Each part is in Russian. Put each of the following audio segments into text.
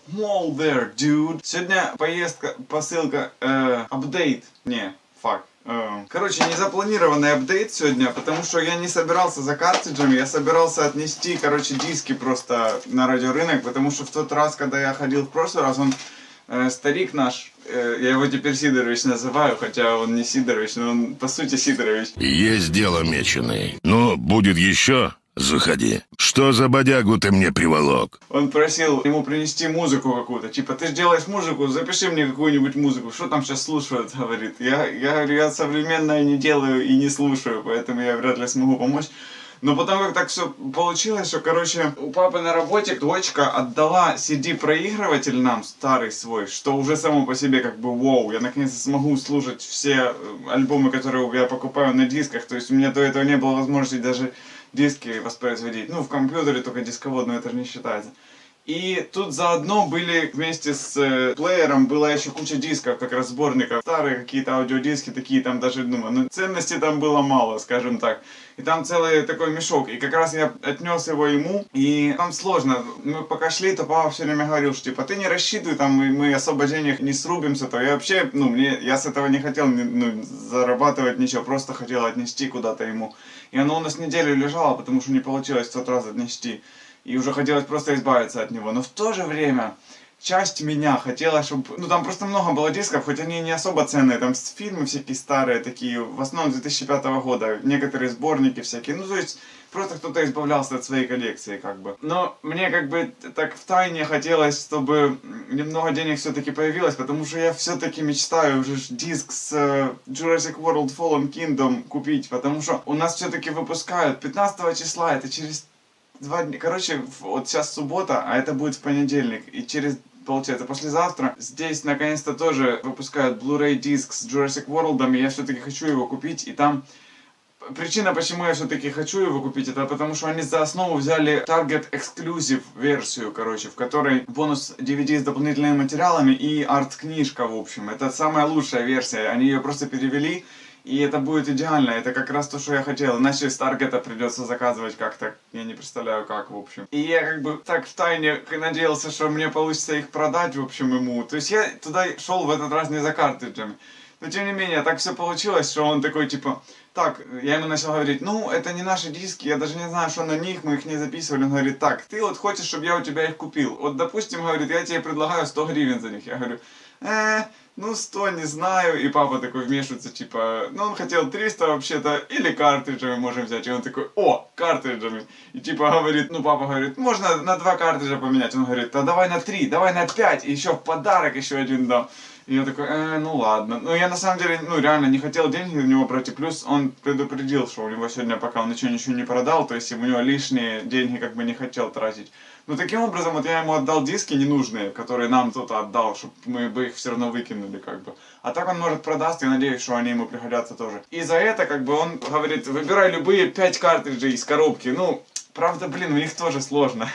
Mall there, dude. Сегодня поездка, посылка, апдейт. Не, фак. Короче, незапланированный апдейт сегодня, потому что я не собирался за картриджами, я собирался отнести, короче, диски просто на радиорынок, потому что в тот раз, когда я ходил в прошлый раз, он, старик наш, я его теперь Сидорович называю, хотя он не Сидорович, но он по сути Сидорович. Есть дело, меченый. Ну, будет еще? Заходи. Что за бодягу ты мне приволок? Он просил ему принести музыку какую-то. Типа, ты же делаешь музыку, запиши мне какую-нибудь музыку. Что там сейчас слушают, говорит. Я говорю, я современное не делаю и не слушаю, поэтому я вряд ли смогу помочь. Но потом как так все получилось, что, короче, у папы на работе дочка отдала CD-проигрыватель нам, старый свой, что уже само по себе как бы вау, я наконец-то смогу слушать все альбомы, которые я покупаю на дисках. То есть у меня до этого не было возможности даже диски воспроизводить. Ну, в компьютере только дисковод, но это же не считается. И тут заодно были вместе с плеером была еще куча дисков, как раз сборников. Старые какие-то аудиодиски, такие там даже, думаю, ну ценности там было мало, скажем так. И там целый такой мешок. И как раз я отнес его ему, и там сложно. Мы пока шли, то папа все время говорил, что типа, ты не рассчитывай, там мы особо денег не срубимся, то я вообще, я с этого не хотел зарабатывать ничего, просто хотел отнести куда-то ему. И оно у нас неделю лежало, потому что не получилось в тот раз отнести. И уже хотелось просто избавиться от него. Но в то же время часть меня хотела, чтобы... Ну, там просто много было дисков, хоть они не особо ценные. Там фильмы всякие старые такие, в основном 2005 года. Некоторые сборники всякие. Ну, то есть, просто кто-то избавлялся от своей коллекции, как бы. Но мне, как бы, так втайне хотелось, чтобы немного денег все-таки появилось, потому что я все-таки мечтаю уже диск с Jurassic World Fallen Kingdom купить, потому что у нас все-таки выпускают 15 числа, это через 2 дня. Короче, вот сейчас суббота, а это будет в понедельник. И через, получается, послезавтра здесь наконец-то тоже выпускают Blu-ray диск с Jurassic World, и я все-таки хочу его купить. И там причина, почему я все-таки хочу его купить, это потому что они за основу взяли Target Exclusive версию, короче, в которой бонус DVD с дополнительными материалами и арт-книжка, в общем. Это самая лучшая версия. Они ее просто перевели. И это будет идеально, это как раз то, что я хотел. Иначе с Таргета придется заказывать как-то, я не представляю как, в общем. И я как бы так втайне надеялся, что мне получится их продать, в общем, ему. То есть я туда шел в этот раз не за картриджами. Но тем не менее, так все получилось, что он такой, типа, так, я ему начал говорить, ну, это не наши диски, я даже не знаю, что на них, мы их не записывали. Он говорит, так, ты вот хочешь, чтобы я у тебя их купил. Вот, допустим, говорит, я тебе предлагаю 100 гривен за них. Я говорю, ну 100, не знаю. И папа такой вмешивается, типа, ну он хотел 300 вообще-то, или картриджами можем взять. И он такой, о, картриджами. И типа говорит, ну папа говорит, можно на 2 картриджа поменять. Он говорит, а давай на 3, давай на 5, и еще в подарок еще один дам. И я такой, ну ладно. Ну я на самом деле, ну реально не хотел деньги у него брать. И плюс он предупредил, что у него сегодня пока он ничего не продал, то есть у него лишние деньги как бы не хотел тратить. Ну таким образом, вот я ему отдал диски ненужные, которые нам кто-то отдал, чтобы мы бы их все равно выкинули, как бы. А так он может продаст, я надеюсь, что они ему пригодятся тоже. И за это, как бы, он говорит, выбирай любые 5 картриджей из коробки. Ну, правда, блин, у них тоже сложно.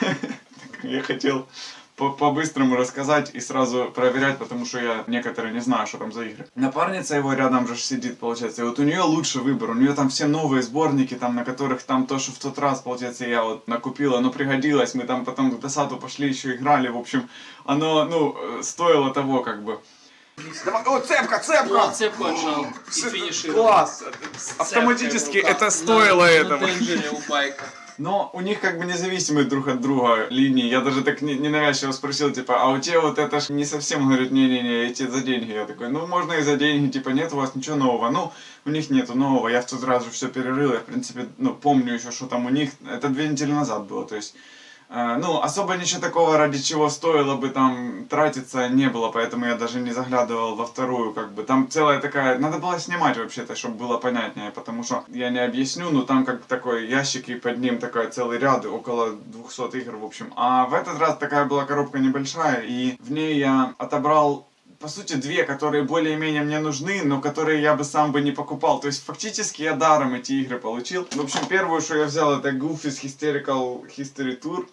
Я хотел по-быстрому рассказать и сразу проверять, потому что я некоторые не знаю, что там за игры. Напарница его рядом же сидит, получается, и вот у нее лучший выбор, у нее там все новые сборники, там, на которых там то, что в тот раз, получается, я вот накупил, оно пригодилось, мы там потом к Досату пошли, еще играли, в общем, оно, ну, стоило того, как бы. Давай, о, цепка! Ну, цепку отжал и финишировал. Класс! Автоматически это стоило этого. На тенджере у байка. Но у них как бы независимые друг от друга линии. Я даже так ненавязчиво спросил, типа, а у тебя вот это ж не совсем, говорит, не-не-не, эти за деньги. Я такой, ну можно и за деньги, типа, нет у вас ничего нового. Ну, у них нету нового, я в тот раз же все перерыл, я в принципе, ну, помню еще, что там у них, это 2 недели назад было, то есть... Ну, особо ничего такого, ради чего стоило бы там тратиться, не было, поэтому я даже не заглядывал во вторую, как бы. Там целая такая... Надо было снимать вообще-то, чтобы было понятнее, потому что я не объясню, но там как такой ящик, и под ним такой целый ряд, около 200 игр, в общем. А в этот раз такая была коробка небольшая, и в ней я отобрал... По сути, 2, которые более-менее мне нужны, но которые я бы сам бы не покупал. То есть, фактически, я даром эти игры получил. В общем, первую, что я взял, это Goofy's Hysterical History Tour.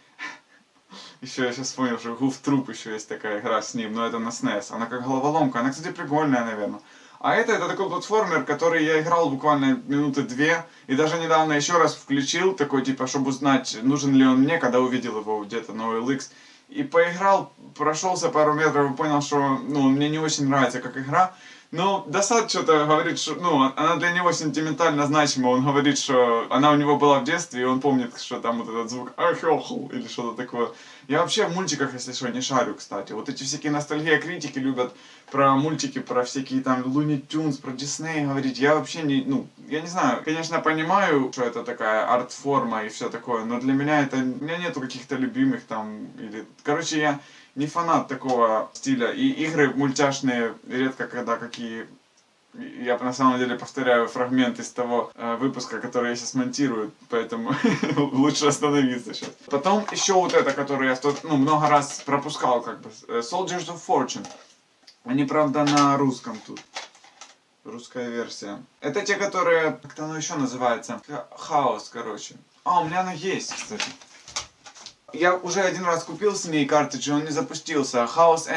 Еще я сейчас понял, что Goof Troop еще есть такая игра с ним, но это на SNES. Она как головоломка, она, кстати, прикольная, наверное. А это такой платформер, который я играл буквально минуты 2, и даже недавно еще раз включил, такой, типа, чтобы узнать, нужен ли он мне, когда увидел его где-то на OLX. И поиграл прошелся пару метров и понял, что, ну, мне не очень нравится как игра. Но Досад что-то говорит, что, ну, она для него сентиментально значима. Он говорит, что она у него была в детстве, и он помнит, что там вот этот звук ахохл или что-то такое. Я вообще в мультиках, если что, не шарю, кстати. Вот эти всякие ностальгия-критики любят про мультики, про всякие там Луни Тюнс, про Дисней говорить. Я вообще не, ну, я не знаю. Конечно, понимаю, что это такая арт-форма и все такое, но для меня это, у меня нету каких-то любимых там, или, короче, я не фанат такого стиля. И игры мультяшные редко когда какие... Я на самом деле повторяю фрагмент из того выпуска, который я сейчас монтирую, поэтому лучше остановиться сейчас. Потом еще вот это, которое я много раз пропускал, как бы, Soldiers of Fortune. Они, правда, на русском тут. Русская версия. Это те, которые, как-то оно еще называется, Хаос, короче. А, у меня оно есть, кстати. Я уже один раз купил с ней картридж, он не запустился. Chaos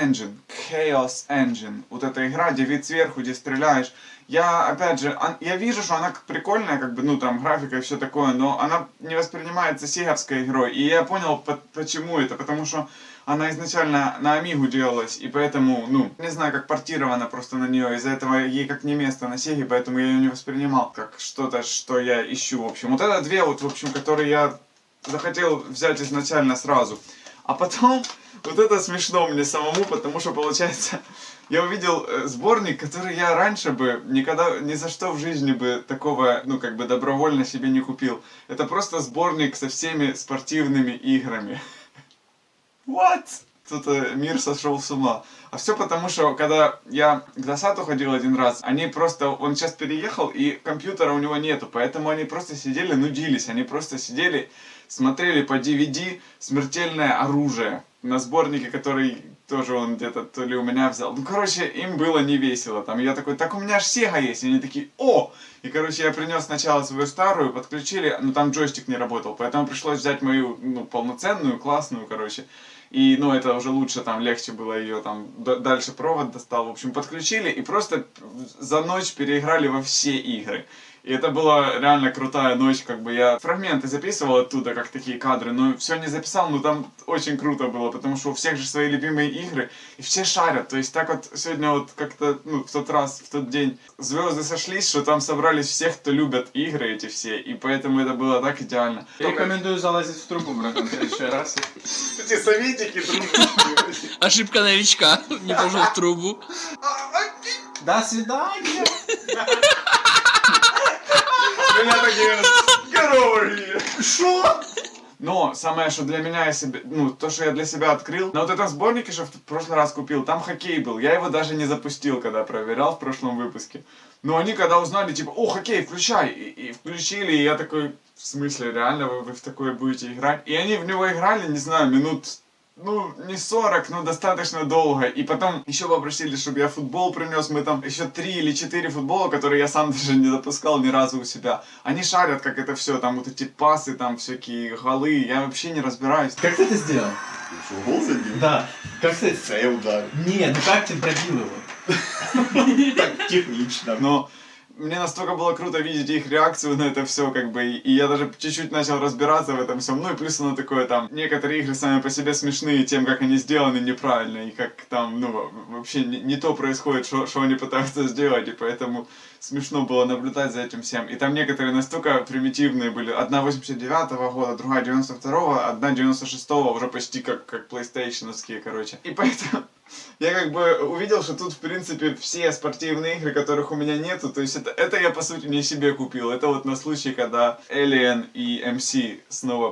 Engine. Вот эта игра, где вид сверху, где стреляешь. Я, опять же, я вижу, что она прикольная, как бы, ну, там, графика и все такое, но она не воспринимается сиговской игрой. И я понял, почему это. Потому что она изначально на Амигу делалась, и поэтому, ну, не знаю, как портирована просто на нее. Из-за этого ей как не место на Сеге, поэтому я ее не воспринимал как что-то, что я ищу, в общем. Вот это две, вот, в общем, которые я захотел взять изначально сразу. А потом, вот это смешно мне самому, потому что, получается, я увидел сборник, который я раньше бы никогда, ни за что в жизни бы такого, ну, как бы добровольно себе не купил. Это просто сборник со всеми спортивными играми. What? Тут мир сошел с ума. А все потому, что когда я к Досату ходил один раз, они просто, он сейчас переехал, и компьютера у него нету, поэтому они просто сидели, нудились, они просто сидели, смотрели по DVD «Смертельное оружие» на сборнике, который тоже он где-то то ли у меня взял. Ну, короче, им было не весело. Там я такой, так у меня аж Sega есть. И они такие, о! И, короче, я принес сначала свою старую, подключили, но там джойстик не работал, поэтому пришлось взять мою, ну, полноценную, классную, короче. И, ну, это уже лучше, там, легче было ее, там, дальше провод достал. В общем, подключили и просто за ночь переиграли во все игры. И это была реально крутая ночь, как бы я фрагменты записывал оттуда, как такие кадры, но все не записал, но там очень круто было, потому что у всех же свои любимые игры, и все шарят, то есть так вот сегодня вот как-то, ну, в тот раз, в тот день звезды сошлись, что там собрались всех, кто любят игры эти все, и поэтому это было так идеально. Рекомендую залазить в трубу, братан, в следующий раз. Эти советики, Ошибка новичка. Не пошел в трубу. До свидания! меня такие, get over here. Шо? Но самое, что для меня, ну, то, что я для себя открыл, на вот этом сборнике, что в прошлый раз купил, там хоккей был. Я его даже не запустил, когда проверял в прошлом выпуске. Но они когда узнали, типа, о, хоккей, включай, и включили, и я такой, в смысле, реально вы в такое будете играть? И они в него играли, не знаю, минут, ну, не 40, но достаточно долго. И потом еще попросили, чтобы я футбол принес. Мы там еще 3 или 4 футбола, которые я сам даже не запускал ни разу у себя. Они шарят, как это все, там вот эти пасы, там всякие голы. Я вообще не разбираюсь. Как ты это сделал? Что, гол забил? Да. Как ты... А я ударил. Нет, ну как ты пробил его? Так технично. Но мне настолько было круто видеть их реакцию на это все, как бы, и я даже чуть-чуть начал разбираться в этом всем. Ну и плюс оно такое там, некоторые игры сами по себе смешные тем, как они сделаны неправильно, и как там, ну, вообще не то происходит, что они пытаются сделать, и поэтому смешно было наблюдать за этим всем. И там некоторые настолько примитивные были. Одна 89-го года, другая 92-го, одна 96-го, уже почти как PlayStation-овские, короче. И поэтому я как бы увидел, что тут, в принципе, все спортивные игры, которых у меня нету, то есть это я, по сути, не себе купил. Это вот на случай, когда Alien и MC снова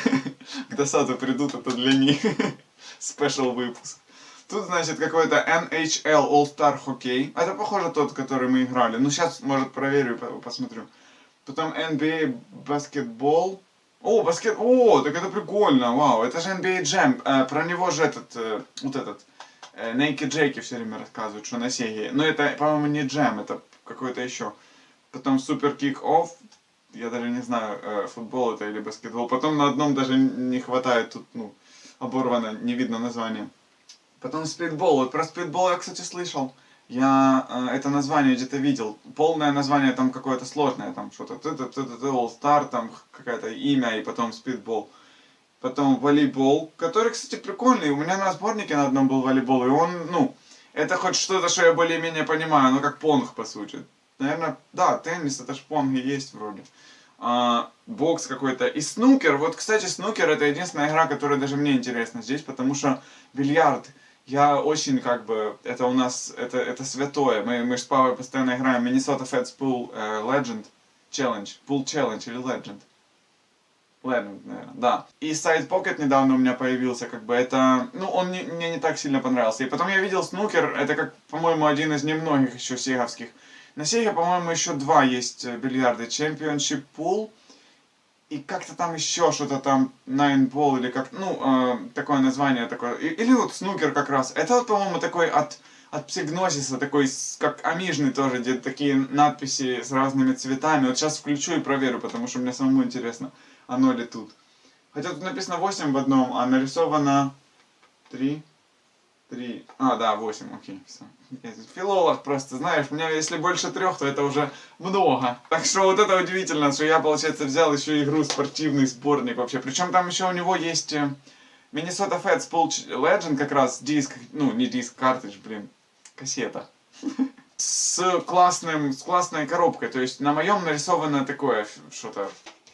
к Досату придут, это для них спешл выпуск. Тут, значит, какой-то NHL All-Star Hockey. Это, похоже, тот, который мы играли. Ну, сейчас, может, проверю, посмотрю. Потом NBA Basketball. О, так это прикольно, вау. Это же NBA Jam. Про него же вот этот... Naked Jake все время рассказывают, что на Сеге. Но это, по-моему, не Jam, это какой-то еще. Потом Super Kick-Off. Я даже не знаю, футбол это или баскетбол. Потом на одном даже не хватает, тут, ну, оборвано, не видно название. Потом Speedball. Вот про Speedball я, кстати, слышал. Я это название где-то видел. Полное название там какое-то сложное, там что-то All-Star, там какое-то имя, и потом Speedball. Потом волейбол, который, кстати, прикольный. У меня на сборнике на одном был волейбол, и он, ну, это хоть что-то, что я более-менее понимаю, ну, как понг, по сути. Наверное, да, теннис, это ж понг и есть вроде. Бокс какой-то. И снукер. Вот, кстати, снукер это единственная игра, которая даже мне интересна здесь, потому что бильярд, я очень как бы, это у нас, это святое. Мы с Павой постоянно играем Minnesota Feds Pool Legend Challenge. Pool Challenge или Legend. Legend, наверное, да. И Side Pocket недавно у меня появился, как бы это, ну, он мне не так сильно понравился. И потом я видел снукер, это как, по-моему, один из немногих еще сеговских. На Сеге, по-моему, еще два есть бильярда. Championship Pool и как-то там еще что-то там Nine Ball или как, ну, такое название такое. Или вот снукер как раз. Это вот, по-моему, такой от Псигнозиса, такой, как амижный тоже, где такие надписи с разными цветами. Вот сейчас включу и проверю, потому что мне самому интересно, оно ли тут. Хотя тут написано 8 в одном, а нарисовано 3. А, да, 8, окей, все. Филолог просто, знаешь, у меня если больше 3, то это уже много. Так что вот это удивительно, что я, получается, взял еще игру спортивный сборник вообще. Причем там еще у него есть Minnesota Feds Pool Legend, как раз диск, ну не диск, картридж, блин, кассета. С классной коробкой, то есть на моем нарисовано такое что-то.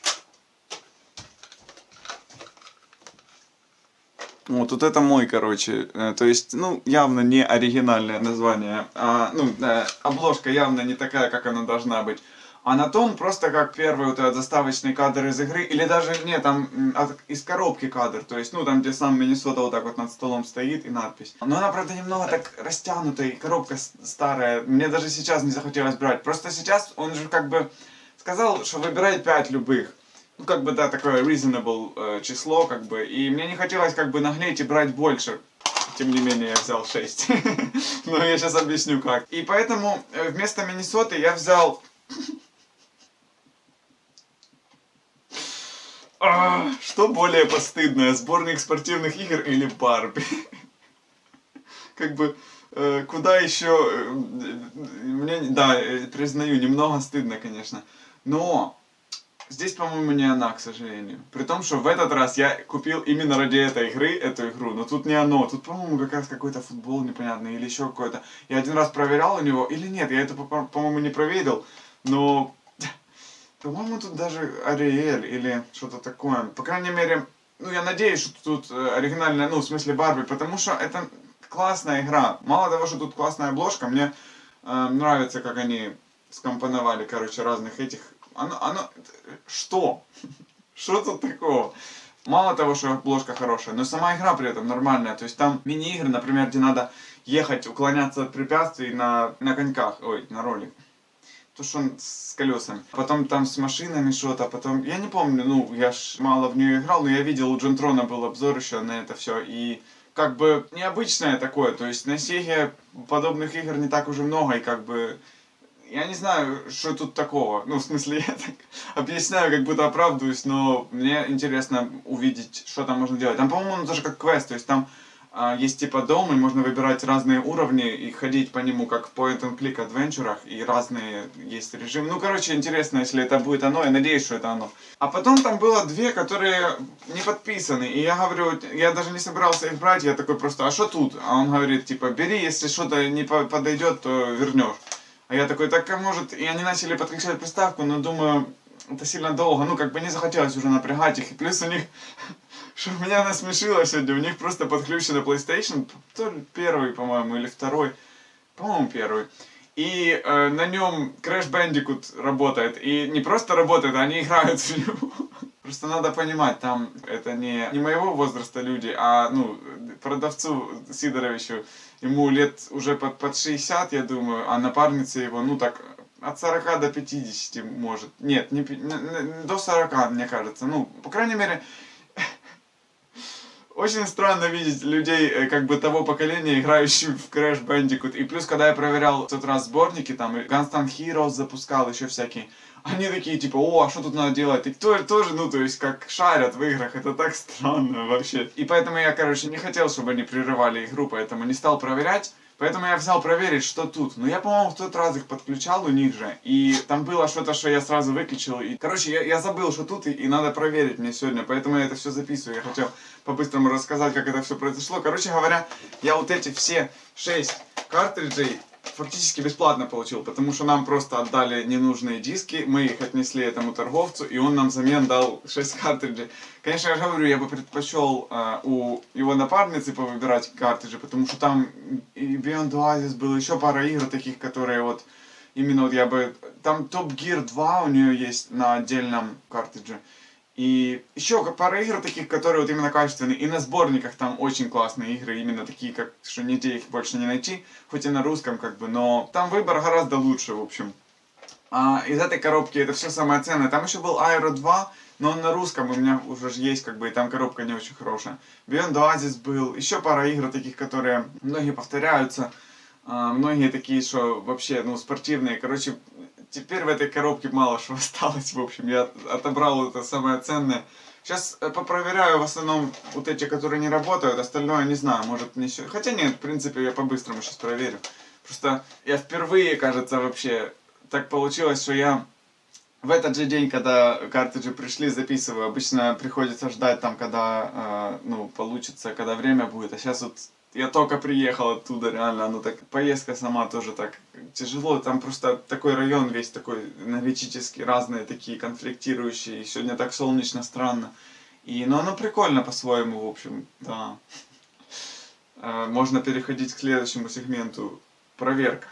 Вот это мой, короче, то есть, ну, явно не оригинальное название, обложка явно не такая, как она должна быть. А на том просто как первый вот этот заставочный кадр из игры, или даже, нет, там из коробки кадр, то есть, ну, там, где сам Миннесота вот так вот над столом стоит и надпись. Но она, правда, немного так растянутая, и коробка старая, мне даже сейчас не захотелось брать. Просто сейчас он же как бы сказал, что выбирай 5 любых. Ну, как бы, да, такое reasonable число, как бы, и мне не хотелось, как бы, наглеть и брать больше. Тем не менее, я взял 6. Но я сейчас объясню, как. И поэтому вместо Миннесоты я взял... Что более постыдное, сборник спортивных игр или Барби? Как бы, куда еще... Мне, да, признаю, немного стыдно, конечно. Но... Здесь, по-моему, не она, к сожалению. При том, что в этот раз я купил именно ради этой игры, эту игру, но тут не оно. Тут, по-моему, как раз какой-то футбол непонятный или еще какой-то. Я один раз проверял у него, или нет, я это, по-моему, не проверил, но... По-моему, тут даже Ариэль или что-то такое. По крайней мере, ну, я надеюсь, что тут оригинальная, ну, в смысле Барби, потому что это классная игра. Мало того, что тут классная обложка, мне нравится, как они скомпоновали, короче, разных этих... Что? Что тут такого? Мало того, что обложка хорошая, но сама игра при этом нормальная. То есть там мини-игры, например, где надо ехать, уклоняться от препятствий на коньках, ой, на ролик. То, что он с колесами. Потом там с машинами что-то, потом... Я не помню, ну, я ж мало в нее играл, но я видел, у Джонтрона был обзор еще на это все, и... Как бы необычное такое, то есть на Сеге подобных игр не так уже много, и как бы... Я не знаю, что тут такого. Ну, в смысле, я так объясняю, как будто оправдываюсь, но мне интересно увидеть, что там можно делать. Там, по-моему, даже как квест, то есть там есть типа дом, и можно выбирать разные уровни и ходить по нему, как в point-and-click адвенчурах, и разные есть режимы. Ну, короче, интересно, если это будет оно, я надеюсь, что это оно. А потом там было 2, которые не подписаны, и я говорю, я даже не собирался их брать, я такой просто, а что тут? А он говорит, типа, бери, если что-то не подойдет, то вернешь. А я такой, так, а может, и они начали подключать приставку, но думаю, это сильно долго, ну, как бы не захотелось уже напрягать их. И плюс у них, что меня насмешило сегодня, у них просто подключен PlayStation, то ли первый, по-моему, или второй, по-моему, первый. И на нем Crash Bandicoot работает, и не просто работает, а они играют в него. Просто надо понимать, там это не моего возраста люди, а, ну, продавцу Сидоровичу, ему лет уже под 60, я думаю, а напарница его, ну так, от 40 до 50 может. Нет, не, до 40, мне кажется. Ну, по крайней мере, очень странно видеть людей, как бы, того поколения, играющих в Crash Bandicoot. И плюс, когда я проверял в тот раз сборники, там, Gunstar Heroes запускал, еще всякие, Они такие, типа, о, а что тут надо делать? И тоже, ну, то есть, как шарят в играх, это так странно вообще. И поэтому я, короче, не хотел, чтобы они прерывали игру, поэтому не стал проверять. Поэтому я взял проверить, что тут. Но я, по-моему, в тот раз их подключал у них же. И там было что-то, что я сразу выключил. И, короче, я забыл, что тут, и надо проверить мне сегодня. Поэтому я это все записываю. Я хотел по-быстрому рассказать, как это все произошло. Короче говоря, я вот эти все 6 картриджей фактически бесплатно получил, потому что нам просто отдали ненужные диски, мы их отнесли этому торговцу, и он нам взамен дал 6 картриджей. Конечно, я же говорю, я бы предпочел у его напарницы повыбирать картриджи, потому что там и Beyond Oasis было, еще пара игр таких, которые вот, именно вот я бы... Там Top Gear 2 у нее есть на отдельном картридже. И еще пара игр таких, которые вот именно качественные. И на сборниках там очень классные игры, именно такие, как что нигде их больше не найти. Хоть и на русском как бы, но там выбор гораздо лучше, в общем. А из этой коробки это все самое ценное. Там еще был Aero 2, но он на русском, у меня уже есть как бы, и там коробка не очень хорошая. Beyond Oasis был, еще пара игр таких, которые многие повторяются. Многие такие, что вообще, ну, спортивные. Короче, теперь в этой коробке мало что осталось, в общем, я отобрал это самое ценное. Сейчас попроверяю в основном вот эти, которые не работают, остальное не знаю, может не все. Хотя нет, в принципе, я по-быстрому сейчас проверю. Просто я впервые, кажется, вообще так получилось, что я в этот же день, когда картриджи пришли, записываю. Обычно приходится ждать там, когда, ну, получится, когда время будет, а сейчас вот... Я только приехал оттуда, реально, ну так, поездка сама тоже так тяжело, там просто такой район весь такой энергетический, разные такие конфликтирующие, сегодня так солнечно, странно, и, ну оно прикольно по-своему, в общем, да. Можно переходить к следующему сегменту, проверка.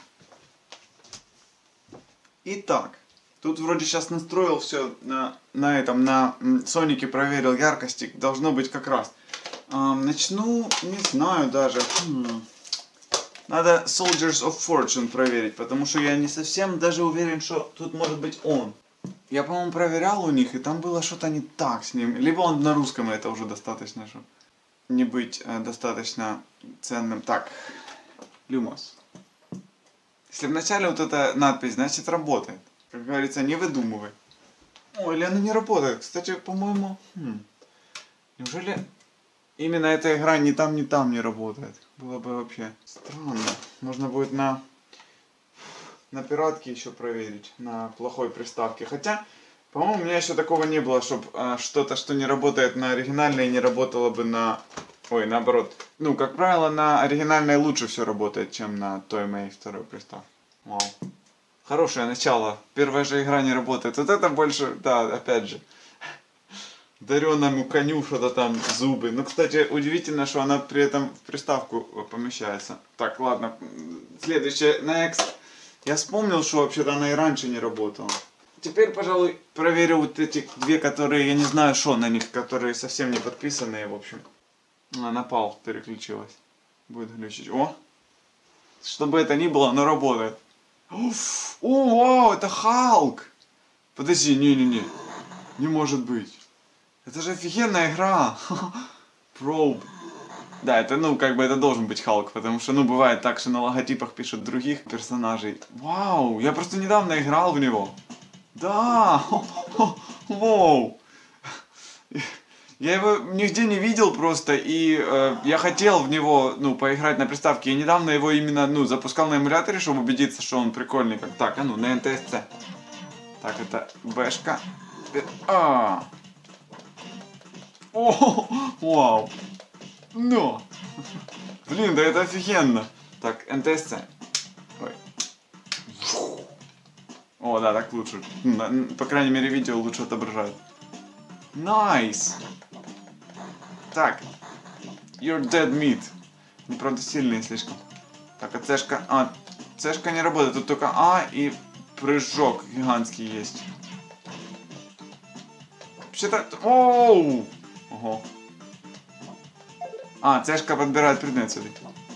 Итак, тут вроде сейчас настроил все на Сонике, проверил яркости, должно быть как раз. Начну, не знаю даже. Надо Soldiers of Fortune проверить, потому что я не совсем даже уверен, что тут может быть он. Я, по-моему, проверял у них, и там было что-то не так с ним. Либо он на русском, и это уже достаточно, чтобы не быть достаточно ценным. Так, Lumos. Если вначале вот эта надпись, значит работает. Как говорится, не выдумывай. О, или она не работает. Кстати, по-моему... Неужели... Именно эта игра ни там не работает. Было бы вообще странно. Можно будет на пиратке еще проверить. На плохой приставке. Хотя, по-моему, у меня еще такого не было, чтобы что-то, что не работает на оригинальной, не работало бы на... Ой, наоборот. Ну, как правило, на оригинальной лучше все работает, чем на той моей второй приставке. Вау. Хорошее начало. Первая же игра не работает. Вот это больше, да, опять же. Дареному коню что-то там зубы. Ну, кстати, удивительно, что она при этом в приставку помещается. Так, ладно. Следующее, Next. Я вспомнил, что вообще-то она и раньше не работала. Теперь, пожалуй, проверю вот эти две, которые, я не знаю, что на них, которые совсем не подписанные, в общем. На пал переключилась. Будет глючить. О! Чтобы это ни было, оно работает. О, вау, это Халк! Подожди, не-не-не. Не может быть. Это же офигенная игра. Probe. Да, это, ну, как бы это должен быть Халк, потому что, ну, бывает так, что на логотипах пишут других персонажей. Вау, я просто недавно играл в него. Да, вау. Я его нигде не видел просто, и я хотел в него, ну, поиграть на приставке. Я недавно его именно, ну, запускал на эмуляторе, чтобы убедиться, что он прикольный. Как... Так, а ну, на НТСЦ. Так, это Бэшка. О, вау. Но. Блин, да это офигенно. Так, НТСЦ. Ой. О, да, так лучше. По крайней мере, видео лучше отображает. Найс. Так. You're dead meat. Не, правда, сильный слишком. Так, а цешка... А, цешка не работает. Тут только А и прыжок гигантский есть. Вообще-то... Оу! Ого. А, цешка подбирает предмет сюда.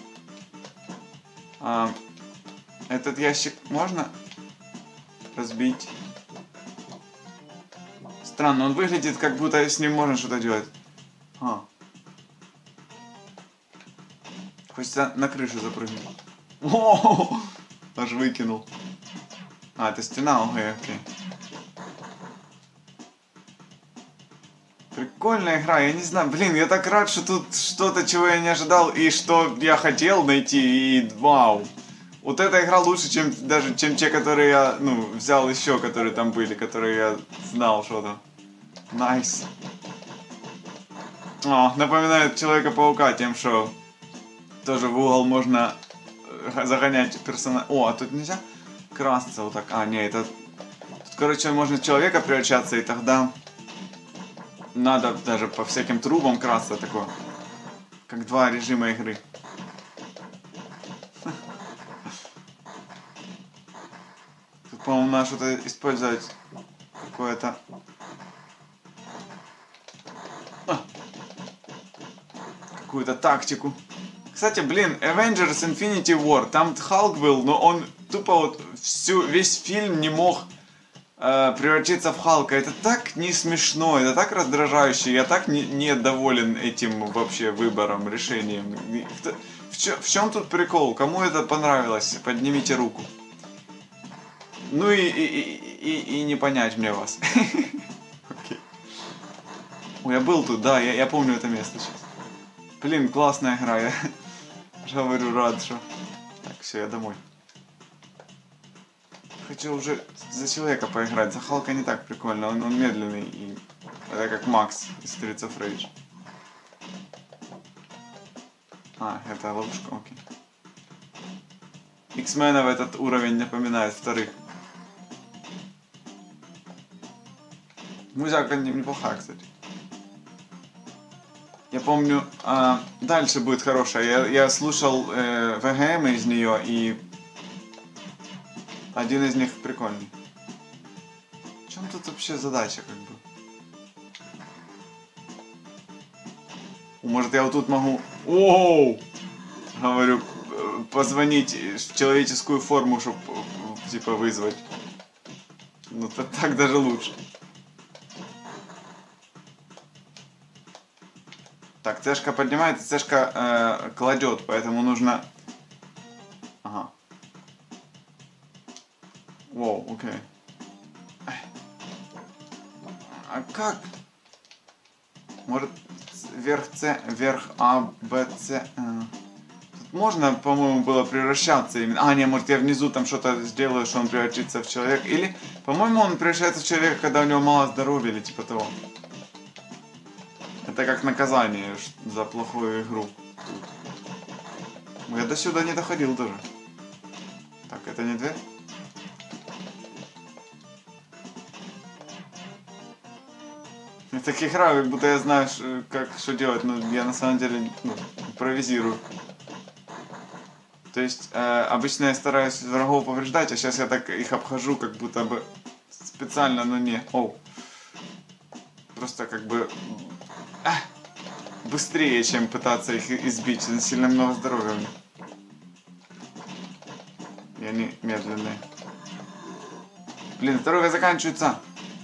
Этот ящик можно разбить? Странно, он выглядит, как будто с ним можно что-то делать. Хочется на крышу запрыгнуть. О, аж выкинул. А, это стена, окей. Прикольная игра, я не знаю, блин, я так рад, что тут что-то, чего я не ожидал, и что я хотел найти, и вау. Вот эта игра лучше, чем даже чем те, которые я, ну, взял еще, которые там были, которые я знал, что там. Найс. О, напоминает Человека-паука тем, что тоже в угол можно загонять персонажа. О, а тут нельзя красться вот так. А, не, это... Тут, короче, можно в человека превращаться, и тогда надо даже по всяким трубам красться такое. Как два режима игры. Тут, по-моему, надо что-то использовать. Какое-то... Какую-то тактику. Кстати, блин, Avengers Infinity War, там Халк был, но он тупо вот весь фильм не мог превратиться в Халка. Это так не смешно, это так раздражающе, я так недоволен этим вообще выбором, решением. В чем тут прикол? Кому это понравилось? Поднимите руку. Ну и не понять мне вас. Ой, я был тут, да, я помню это место сейчас. Блин, классная игра, я говорю, рад, что... Так, все, я домой. Хочу уже за человека поиграть, за Халка не так прикольно, он медленный, и это как Макс из Streets of Rage. А, это ловушка, окей. X-менов этот уровень напоминает вторых. Музыка неплохая, кстати. Я помню, дальше будет хорошая. Я слушал ВГМ из нее, и один из них прикольный. В чем тут вообще задача, как бы? Может, я вот тут могу... Оу! Говорю, позвонить в человеческую форму, чтобы, типа, вызвать. Ну, так даже лучше. Так, цешка поднимается, цешка кладет, поэтому нужно... Ага. Воу, окей. А как? Может, вверх С, вверх А, Б, С... Тут можно, по-моему, было превращаться именно... А, не, может, я внизу там что-то сделаю, что он превратится в человека. Или, по-моему, он превращается в человека, когда у него мало здоровья, или типа того. Это как наказание за плохую игру. Я до сюда не доходил даже. Так, это не дверь? Я так играю, как будто я знаю, как что делать, но я на самом деле импровизирую. То есть, обычно я стараюсь врагов повреждать, а сейчас я так их обхожу, как будто бы специально, но не. Оу. Просто как бы... быстрее, чем пытаться их избить. Сильно много здоровья у них. И они медленные. Блин, здоровье заканчивается.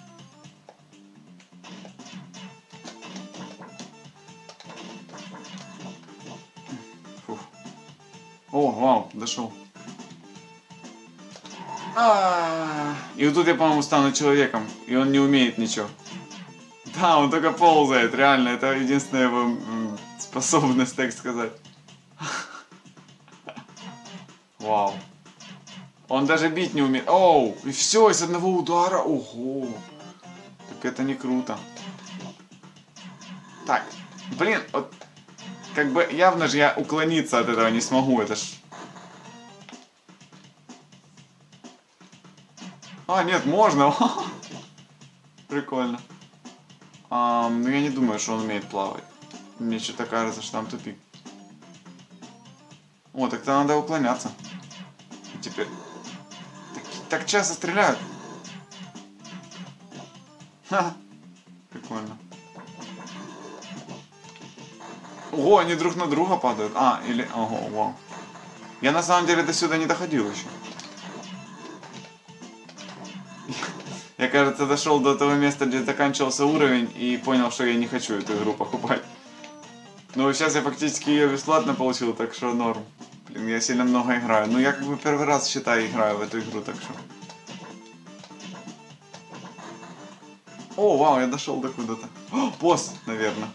Фух. О, вау, дошел. И вот тут я, по-моему, стану человеком. И он не умеет ничего. Да, он только ползает, реально, это единственная его способность, так сказать. Вау. Он даже бить не умеет. Оу, и все, из одного удара. Ого. Так это не круто. Так, блин, вот, как бы явно же я уклониться от этого не смогу, это ж... А, нет, можно. Прикольно. Ну я не думаю, что он умеет плавать. Мне что-то кажется, что там тупик. О, так-то надо уклоняться. И теперь... Так часто стреляют. Ха. Прикольно. Ого, они друг на друга падают. А, или... Ого, вау. Я на самом деле до сюда не доходил еще. Я, кажется, дошел до того места, где заканчивался уровень, и понял, что я не хочу эту игру покупать. Но сейчас я фактически ее бесплатно получил, так что норм. Блин, я сильно много играю. Ну, я как бы первый раз, считай, играю в эту игру, так что... О, вау, я дошел до куда-то. О, босс, наверное.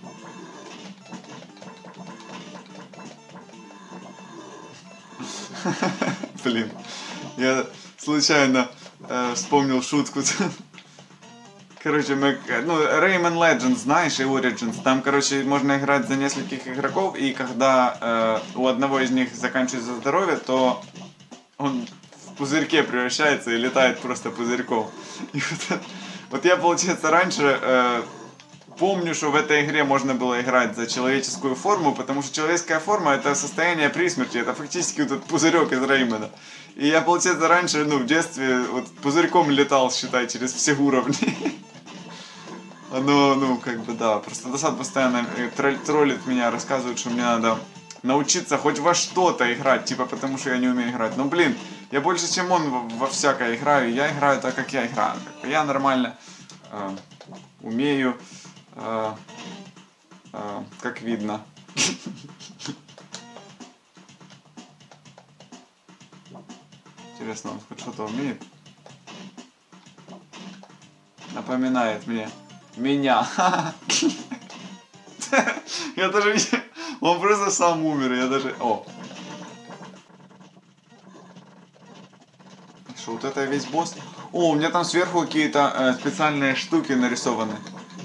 Блин, я случайно вспомнил шутку. Короче, Rayman Legends, знаешь, и Origins. Там, короче, можно играть за нескольких игроков, и когда у одного из них заканчивается здоровье, то он в пузырьке превращается и летает просто пузырьком. И вот я, получается, раньше помню, что в этой игре можно было играть за человеческую форму, потому что человеческая форма — это состояние при смерти, это фактически вот этот пузырек из Реймена. И я, получается, раньше, в детстве вот пузырьком летал, считай, через все уровни. Оно, как бы, да, просто Досад постоянно троллит меня, рассказывает, что мне надо научиться хоть во что-то играть, типа, потому что я не умею играть. Ну, блин, я больше, чем он во всякое играю, я играю так, как я играю. Я нормально умею, как видно. Интересно, он хоть что-то умеет? Напоминает мне. Меня. Я даже не... Он просто сам умер, я даже... О. Что, вот это весь босс? О, у меня там сверху какие-то специальные штуки нарисованы.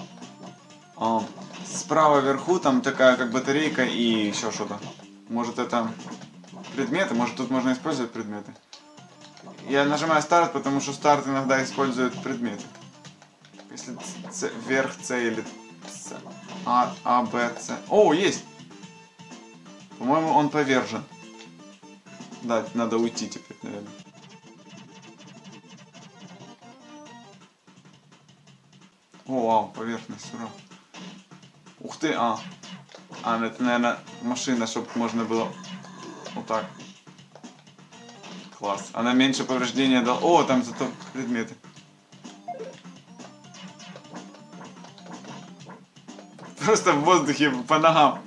Справа вверху там такая как батарейка и еще что-то. Может это предметы? Может тут можно использовать предметы? Я нажимаю старт, потому что старт иногда использует предметы. Если вверх С или С. А, Б, С. О, есть! По-моему, он повержен. Да, надо уйти теперь, наверное. О, вау, поверхность, ура. Ух ты, это, наверное, машина, чтобы можно было вот так. Класс. Она меньше повреждения дала. О, там зато предметы. Просто в воздухе по ногам.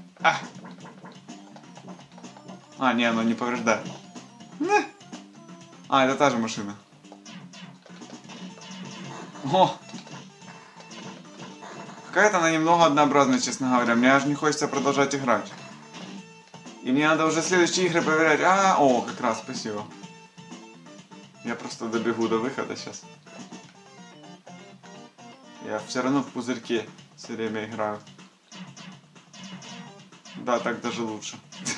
Не, оно не повреждает. Это та же машина. О! Какая-то она немного однообразная, честно говоря. Мне аж не хочется продолжать играть. И мне надо уже следующие игры проверять. О, как раз, спасибо. Я просто добегу до выхода сейчас. Я все равно в пузырьке все время играю. Да, так даже лучше.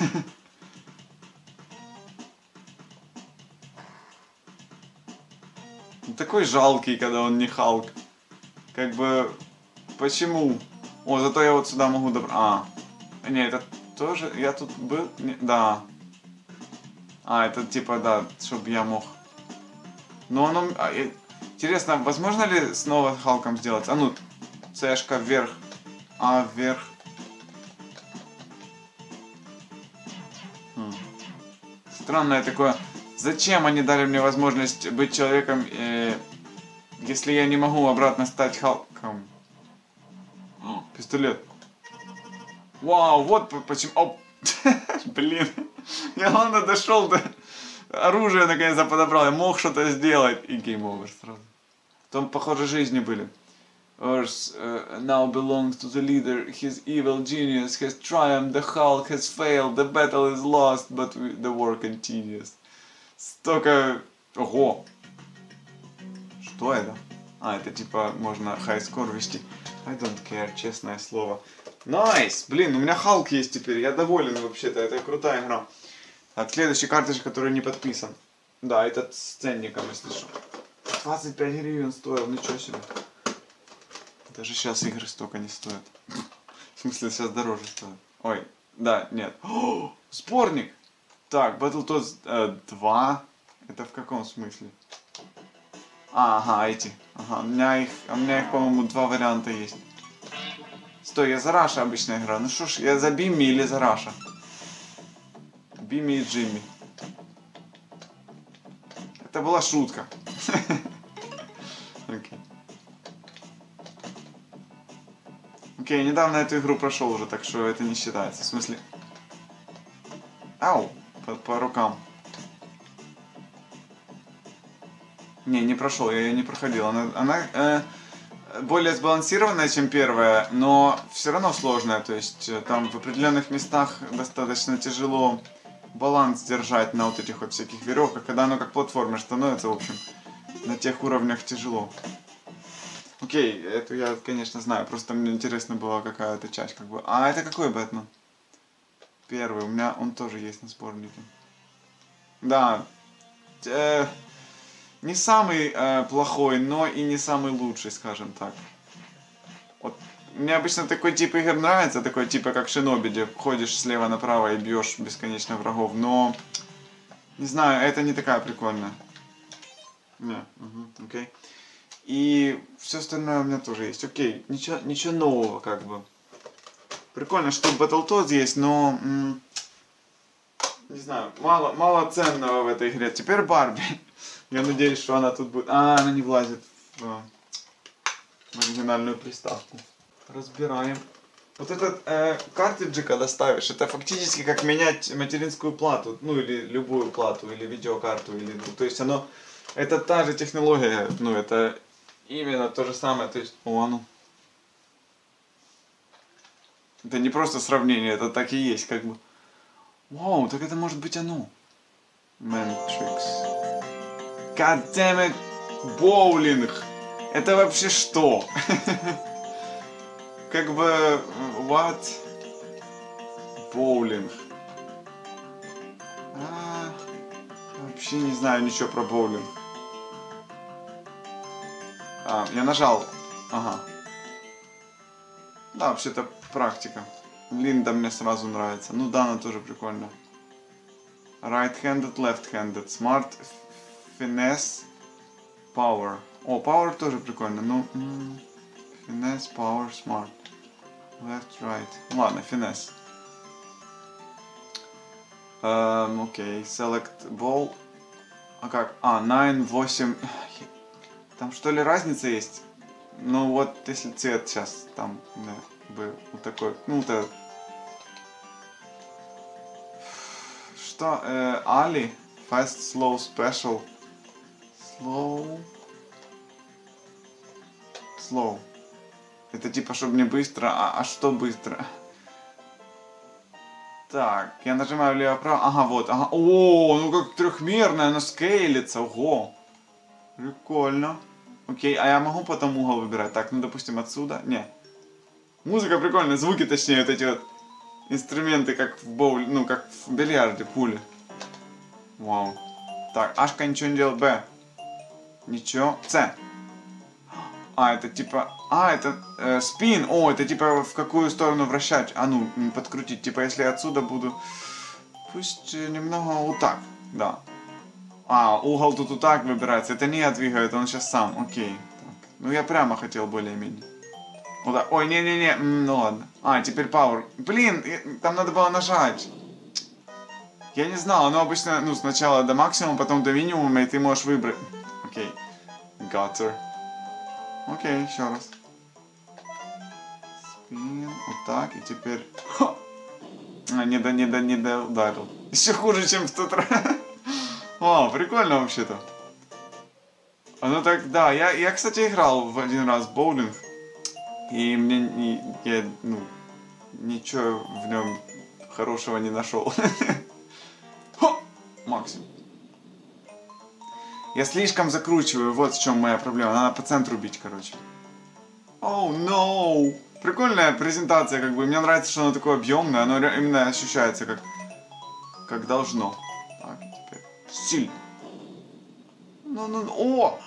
Такой жалкий, когда он не Халк. Как бы... Почему? О, зато я вот сюда могу добраться. Не, это тоже... Я тут был... Не, да. Это типа, да, чтобы я мог... Но оно... Интересно, возможно ли снова Халком сделать? Цешка вверх. Вверх. Странное такое. Зачем они дали мне возможность быть человеком, если я не могу обратно стать Халком? Пистолет. Вау, вот почему... Блин. Я ладно дошел до... Оружие наконец-то подобрал. Я мог что-то сделать. И гейм овер сразу. Там, похоже, жизни были. Earth now belongs to the leader. His evil genius has triumphed. The Hulk has failed. The battle is lost, but the war continues. Столько... Ого! Что это? Это типа можно хайскор вести. I don't care, честное слово. Найс! Блин, у меня Халк есть теперь. Я доволен вообще-то. Это крутая игра. Так, следующий карточка, который не подписан. Да, этот с ценником, если что. 25 гривен стоил, ничего себе. Даже сейчас игры столько не стоят. В смысле, сейчас дороже стоят. Ой, да, нет. О, сборник! Так, Battletoads 2. Это в каком смысле? Эти. У меня их, по-моему, два варианта есть. Стой, я за Раша обычно играю. Ну что ж, я за Бимми или за Раша? Бимми и Джимми. Это была шутка. Окей, я недавно эту игру прошел уже, так что это не считается. В смысле... Ау! По рукам. Не прошел, я ее не проходил. более сбалансированная, чем первая, но все равно сложная. То есть там в определенных местах достаточно тяжело баланс держать на вот этих вот всяких веревках. Когда оно как платформер становится, в общем, на тех уровнях тяжело. Окей, эту я, конечно, знаю. Просто мне интересно была какая-то часть. Как бы. А это какой Бэтмен? Первый. У меня он тоже есть на сборнике. Да. Не самый плохой, но и не самый лучший, скажем так. Вот. Мне обычно такой тип игр нравится, такой типа как Шиноби, где ходишь слева направо и бьешь бесконечно врагов, но не знаю, это не такая прикольная. Не, окей. И все остальное у меня тоже есть. Окей, ничего нового как бы. Прикольно, что Battletoads есть, но не знаю, мало ценного в этой игре. Теперь Барби. Я надеюсь, что она тут будет... она не влазит в оригинальную приставку. Разбираем. Вот этот картриджи, когда ставишь, это фактически как менять материнскую плату, ну или любую плату, или видеокарту, или... То есть оно... Это та же технология, ну это именно то же самое, то есть... Это не просто сравнение, это так и есть, как бы... Вау, так это может быть оно. Matrix. God damn it, боулинг. Это вообще что? Как бы, what? Боулинг. Вообще не знаю ничего про боулинг. Я нажал. Ага. Да, вообще-то практика. Линда мне сразу нравится. Ну да, она тоже прикольная. Right-handed, left-handed. Smart, finesse, power. О, power тоже прикольно. Ну, finesse, power, smart. Left, right. Ладно, finesse. Окей, select ball. А как? 9, 8. Там что ли разница есть? Ну вот, если цвет сейчас там, да, бы вот такой, ну вот этот. Что? Али? Fast, slow, special. Slow. Slow. Это типа, чтобы не быстро, а что быстро? Так, я нажимаю влево-право. Ага, вот, ага. О, ну как трехмерное, оно скейлится, ого. Прикольно. Окей, а я могу потом угол выбирать? Так, ну допустим отсюда. Не. Музыка прикольная, звуки точнее, вот эти вот инструменты, как в боуле, ну как в бильярде, пули. Вау. Так, Ашка ничего не делает, Б. Ничего. С. Это типа... это спин. О, это типа в какую сторону вращать. Ну, подкрутить. Типа, если я отсюда буду... Пусть немного вот так. Да. Угол тут вот так выбирается. Это не я двигаю, это он сейчас сам. Окей. Так. Ну, я прямо хотел более-менее. Вот так. Ой, не-не-не. Ну, ладно. Теперь power. Блин, там надо было нажать. Я не знал. Оно обычно, ну, сначала до максимума, потом до минимума, и ты можешь выбрать. Окей. Gutter. Окей, еще раз. Спин, вот так, и теперь... Не ударил. Еще хуже, чем в тот раз. Вау, прикольно вообще-то. Ну так, да, я, кстати, играл в один раз в боулинг. И мне, ничего в нем хорошего не нашел. Максимум. Я слишком закручиваю, вот в чем моя проблема. Надо по центру бить, короче. Оу, no! Прикольная презентация, как бы. Мне нравится, что оно такое объемное. Оно именно ощущается как должно. Так, теперь. Сильно. О!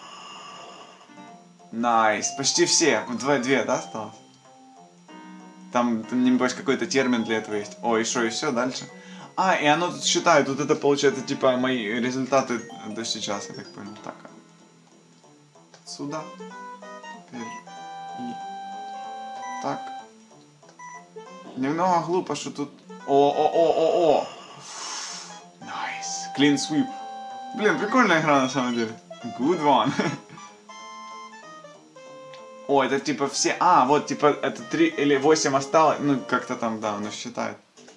Найс. Почти все. Две, да, осталось? Там, небось, какой-то термин для этого есть. О, и что, и все, дальше. И оно тут считает, вот это получается, типа, мои результаты до сейчас, я так понял. Так. Сюда. Теперь. И. Так. Немного глупо, что тут... О! Найс. Clean sweep. Блин, прикольная игра на самом деле. Good one. О, это типа все... вот типа это 3 или 8 осталось. Ну, как-то там, да, оно считает.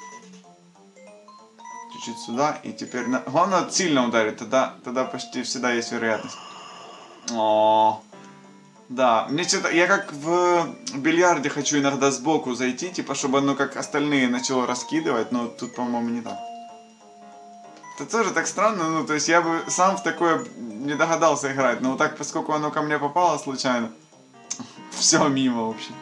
Чуть-чуть сюда, и теперь... Главное сильно ударить, тогда почти всегда есть вероятность. Да, мне что-то, я как в бильярде хочу иногда сбоку зайти, типа, чтобы оно как остальные начало раскидывать, но тут, по-моему, не так. Это тоже так странно, ну, то есть я бы сам в такое не догадался играть, но вот так, поскольку оно ко мне попало случайно, все мимо вообще.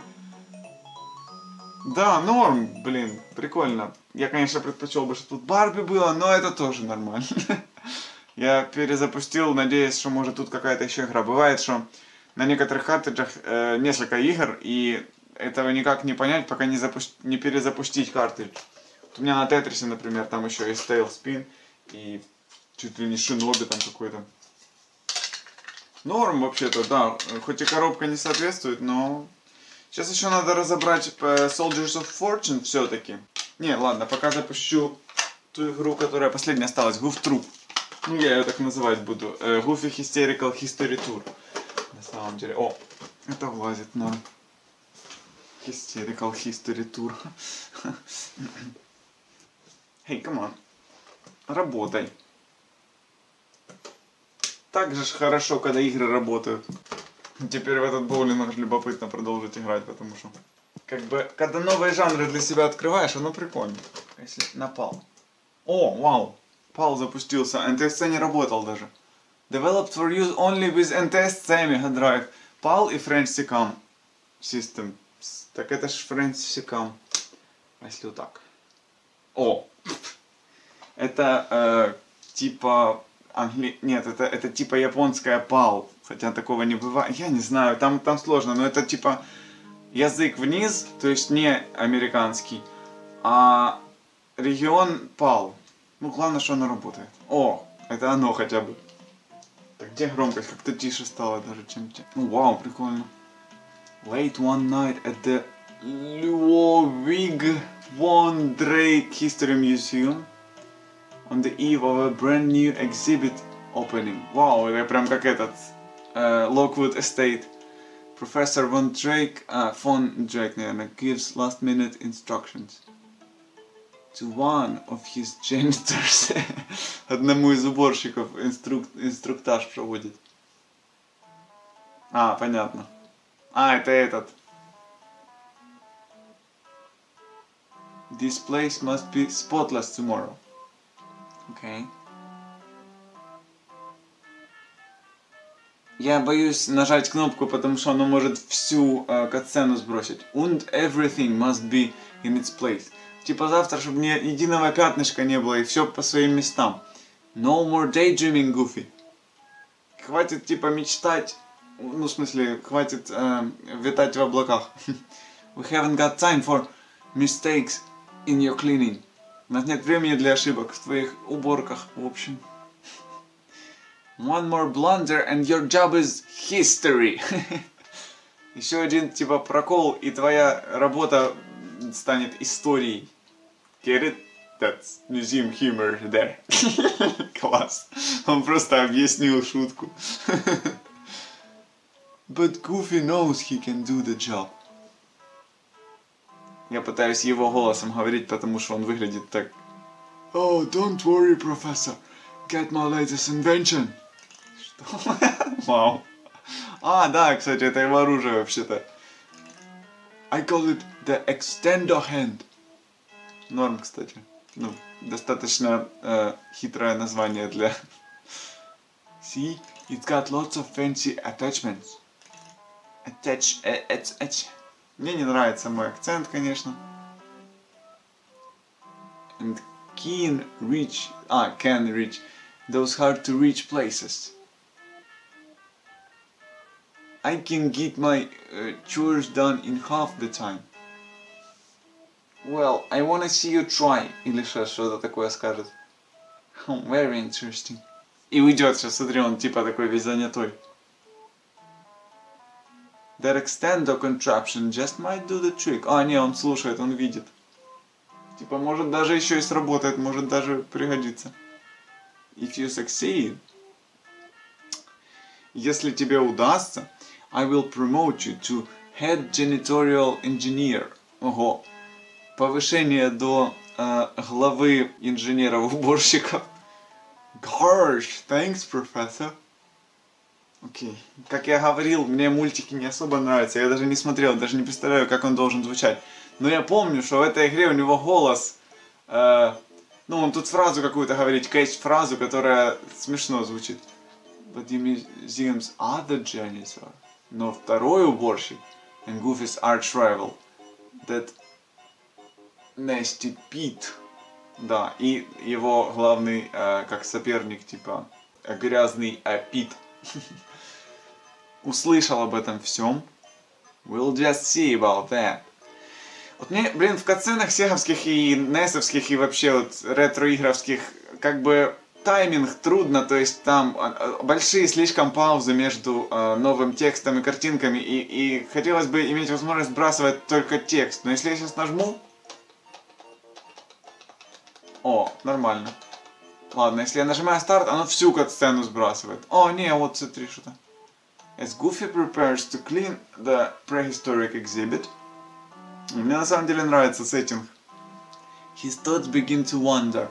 Да, норм, блин, прикольно. Я, конечно, предпочел бы, чтобы тут Барби было, но это тоже нормально. Я перезапустил, надеясь, что может тут какая-то еще игра. Бывает, что на некоторых картриджах несколько игр, и этого никак не понять, пока не перезапустить картридж. Вот у меня на Тетрисе, например, там еще есть Tailspin, и чуть ли не Шиноби там какой-то. Норм вообще-то, да. Хоть и коробка не соответствует, но... Сейчас еще надо разобрать Soldiers of Fortune все-таки. Не, ладно, пока запущу ту игру, которая последняя осталась, Goof Troop. Ну, я ее так называть буду. Goofy Hysterical History Tour. На самом деле. О, это влазит на Hysterical History Tour. Hey, come on. Работай. Так же ж хорошо, когда игры работают. Теперь в этот боулинг любопытно продолжить играть, потому что... Как бы, когда новые жанры для себя открываешь, оно прикольно. Если напал. О, вау. PAL запустился. NTSC не работал даже. Developed for use only with NTSC Mega Drive. PAL и French SICAM System. Так это ж French SICAM. Если вот так. О. Это типа... Нет, это типа японская PAL. Хотя такого не бывает. Я не знаю, там сложно. Но это типа язык вниз, то есть не американский, а регион PAL. Ну, главное, что оно работает. О, это оно хотя бы. Так, где громкость? Как-то тише стало даже, чем... Ну, вау, прикольно. Late one night at the Ludwig von Drake History Museum. On the eve of a brand new exhibit opening. Вау, это прям как этот Lockwood Estate. Professor von Drake, наверное, gives last minute instructions to one of his janitors. Одному из уборщиков инструктаж проводит. А, понятно. А, это этот. This place must be spotless tomorrow. Окей. Я боюсь нажать кнопку, потому что оно может всю катсцену сбросить. And everything must be in its place. Типа завтра, чтобы ни единого пятнышка не было и все по своим местам. No more daydreaming, Goofy. Хватит типа мечтать. Ну, в смысле, хватит витать в облаках. We haven't got time for mistakes in your cleaning. У нас нет времени для ошибок в твоих уборках, в общем. One more blunder and your job is history. Еще один типа прокол, и твоя работа станет историей. Get it? That's museum humor there. Класс. Он просто объяснил шутку. But Goofy knows he can do the job. Я пытаюсь его голосом говорить, потому что он выглядит так. Oh, don't worry, professor. Get my latest invention. Что? Вау. А, да, кстати, это его оружие вообще-то. I call it the extendo hand. Норм, кстати. Ну, достаточно хитрое название для... See, it's got lots of fancy attachments. Мне не нравится мой акцент, конечно. And can reach those hard to reach places. I can get my chores done in half the time. Well, I wanna see you try. Или что-то такое скажет. Very interesting. И уйдет сейчас, смотри, он типа такой весь занятой. That extendo contraption just might do the trick. А, не, он слушает, он видит. Типа, может даже еще и сработает, может даже пригодится. If you succeed. Если тебе удастся, I will promote you to head janitorial engineer. Ого. Повышение до главы инженеров-уборщиков. Gosh, thanks, professor. Окей. Как я говорил, мне мультики не особо нравятся. Я даже не смотрел, даже не представляю, как он должен звучать. Но я помню, что в этой игре у него голос... ну, он тут фразу какую-то говорит, кейдж-фразу, которая смешно звучит. But the museum's other janitor. Но второй уборщик, and Goofy's arch rival, that Nasty Pete. Да, и его главный, как соперник, типа, грязный Пит. Услышал об этом всем. We'll just see about that. Вот мне, блин, в катсценах сеговских и несовских и вообще вот ретро-игровских как бы тайминг трудно, то есть там большие слишком паузы между новым текстом и картинками, и хотелось бы иметь возможность сбрасывать только текст. Но если я сейчас нажму... О, нормально. Ладно, если я нажимаю старт, оно всю катсцену сбрасывает. О, не, вот смотри, что-то. As Goofy prepares to clean the prehistoric exhibit. Мне на самом деле нравится сеттинг. His thoughts begin to wander.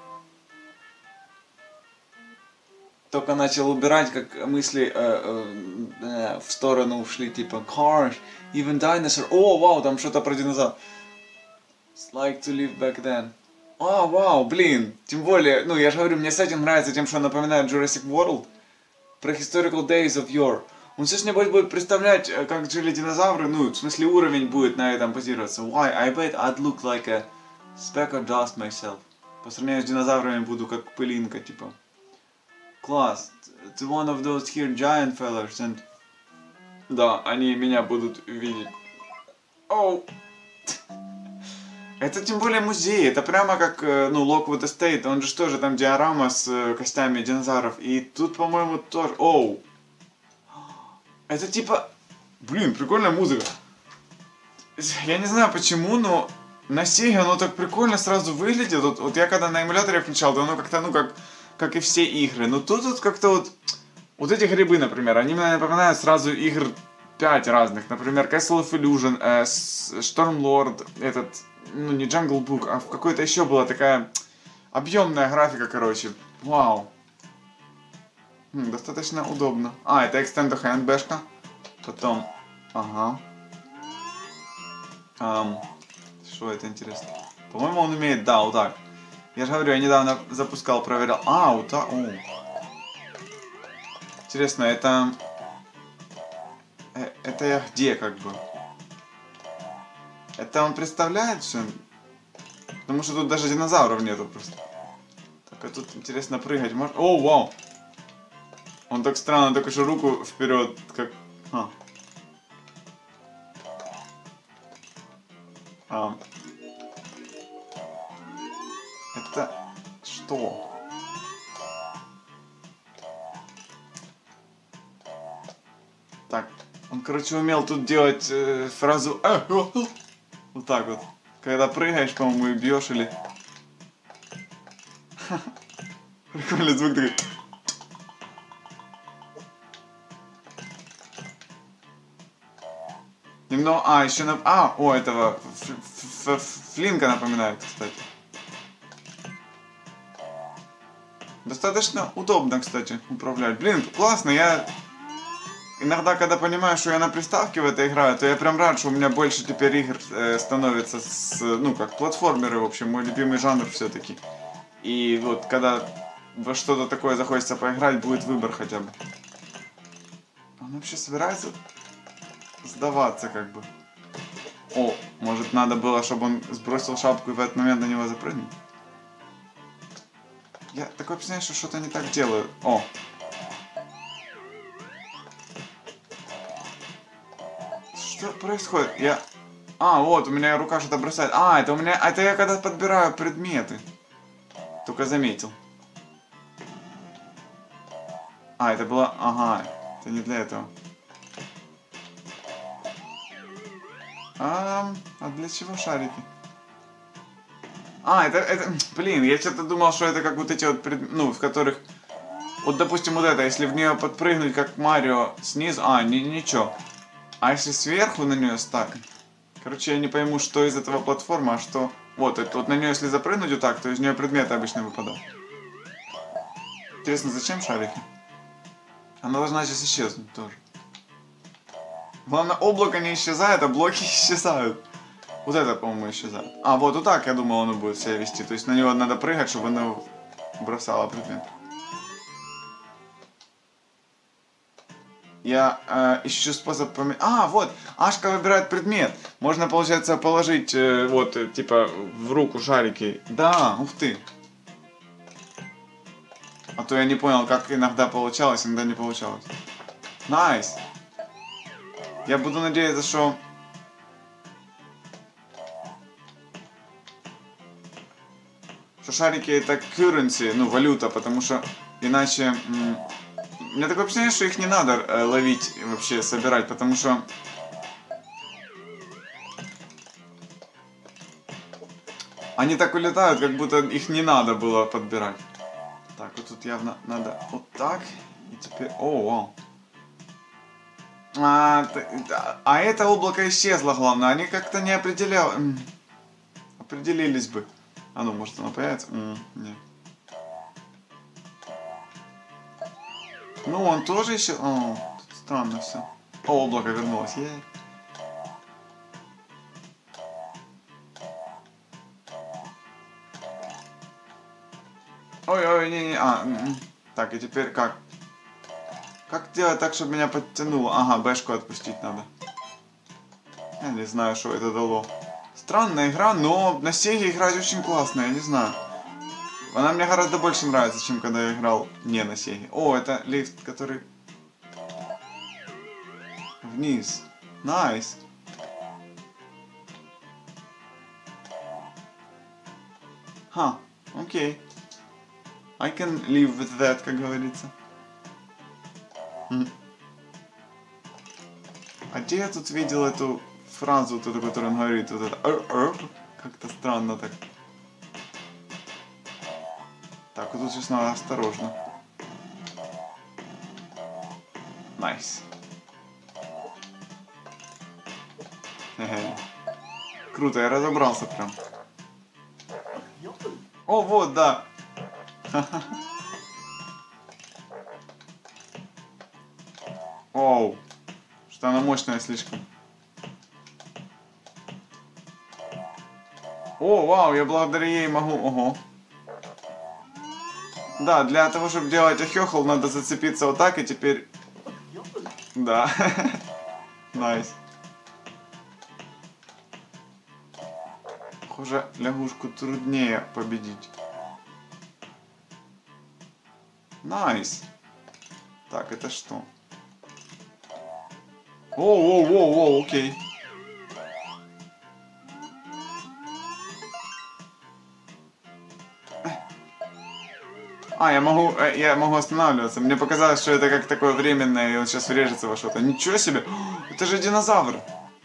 Только начал убирать, как мысли в сторону ушли, типа cars, even dinosaur. О, вау, там что-то про динозавр. It's like to live back then. А, вау, блин. Тем более, ну я же говорю, мне сеттинг нравится тем, что он напоминает Jurassic World. Prehistorical days of yore. Он сейчас, небось, будет представлять, как жили динозавры, ну, в смысле, уровень будет на этом базироваться. Why? I bet I'd look like a speck of dust myself. По сравнению с динозаврами буду как пылинка, типа. Класс. To one of those here giant fellas and... Да, они меня будут видеть. Оу. Это тем более музей, это прямо как, ну, Lockwood Estate, он же тоже там диорама с костями динозавров. И тут, по-моему, тоже... Оу. Это типа... Блин, прикольная музыка. Я не знаю почему, но на Sega оно так прикольно сразу выглядит. Вот я когда на эмуляторе включал, то оно как-то, ну, как и все игры. Но тут вот как-то вот... Вот эти грибы, например, они мне напоминают сразу игр 5 разных. Например, Castle of Illusion, Stormlord, этот... Ну, не Jungle Book, а в какой-то еще была такая... Объемная графика, короче. Вау. Достаточно удобно. А, это Extend to Hand бэшка. Потом... Ага. Что это интересно? По-моему, он умеет, да, вот так. Я же говорю, я недавно запускал, проверял. А, вот так. О. Интересно, это... Это я где, как бы? Это он представляет все? Потому что тут даже динозавров нету просто. Так, а тут интересно прыгать можно? О, вау! Он так странно, только что руку вперед, как... Это... Что? Так, он, короче, умел тут делать фразу... Вот так вот. Когда прыгаешь, по-моему, и бьешь или... Прикольный звук такой. Немного... А, еще на... А, о, этого... Флинка напоминает, кстати. Достаточно удобно, кстати, управлять. Блин, классно, я... Иногда, когда понимаю, что я на приставке в это играю, то я прям рад, что у меня больше теперь игр становится с... Ну, как платформеры, в общем, мой любимый жанр все-таки. И вот, когда во что-то такое захочется поиграть, будет выбор хотя бы. Он вообще собирается сдаваться, как бы. О, может, надо было, чтобы он сбросил шапку и в этот момент на него запрыгнул? Я такое впечатление, что что-то не так делаю. О! Что происходит? Я... А, вот, у меня рука что-то бросает. А, это у меня... Это я когда подбираю предметы. Только заметил. А, это было... Ага, это не для этого. А для чего шарики? А, это... Блин, я что-то думал, что это как вот эти вот... Ну, в которых... Вот, допустим, вот это, если в нее подпрыгнуть, как Марио, снизу... А, ничего. А если сверху на нее стакать? Короче, я не пойму, что из этого платформа, а что... Вот, это вот на нее, если запрыгнуть вот так, то из нее предметы обычно выпадают. Интересно, зачем шарики? Она должна сейчас исчезнуть тоже. Главное, облако не исчезает, а блоки исчезают. Вот это, по-моему, исчезает. А, вот так, я думал, оно будет себя вести. То есть на него надо прыгать, чтобы оно бросало предмет. Я ищу способ поменять... А, вот, Ашка выбирает предмет. Можно, получается, положить, вот, типа, в руку шарики. Да, ух ты. А то я не понял, как иногда получалось, иногда не получалось. Найс. Я буду надеяться, что... Что шарики это currency, ну, валюта, потому что иначе... У меня такое впечатление, что их не надо ловить и вообще собирать, потому что... Они так улетают, как будто их не надо было подбирать. Так, вот тут явно надо вот так. И теперь... О, вау. А это облако исчезло, главное. Они как-то не определились бы. А ну, может оно появится? Нет. Ну, он тоже еще... О, тут странно все. О, облако вернулось. Ой, не. Так, и теперь как? Как делать так, чтобы меня подтянуло? Ага, бэшку отпустить надо. Я не знаю, что это дало. Странная игра, но на Сеге играть очень классно, я не знаю. Она мне гораздо больше нравится, чем когда я играл не на Сеге. О, это лифт, который... Вниз. Найс. Ха, окей. I can live with that, как говорится. А где я тут видел эту фразу, вот эту, которую он говорит, вот это как-то странно так. Так, вот тут сейчас надо осторожно. Найс. Круто, я разобрался прям. О, вот, да. Оу. Что она мощная слишком. О, вау, я благодаря ей могу... Ого. Да, для того, чтобы делать ахёхл, надо зацепиться вот так, и теперь... Да. Найс. Похоже, лягушку труднее победить. Найс. Так, это что? Воу, окей. А, я могу останавливаться. Мне показалось, что это как такое временное, и он сейчас врежется во что-то. Ничего себе! Это же динозавр!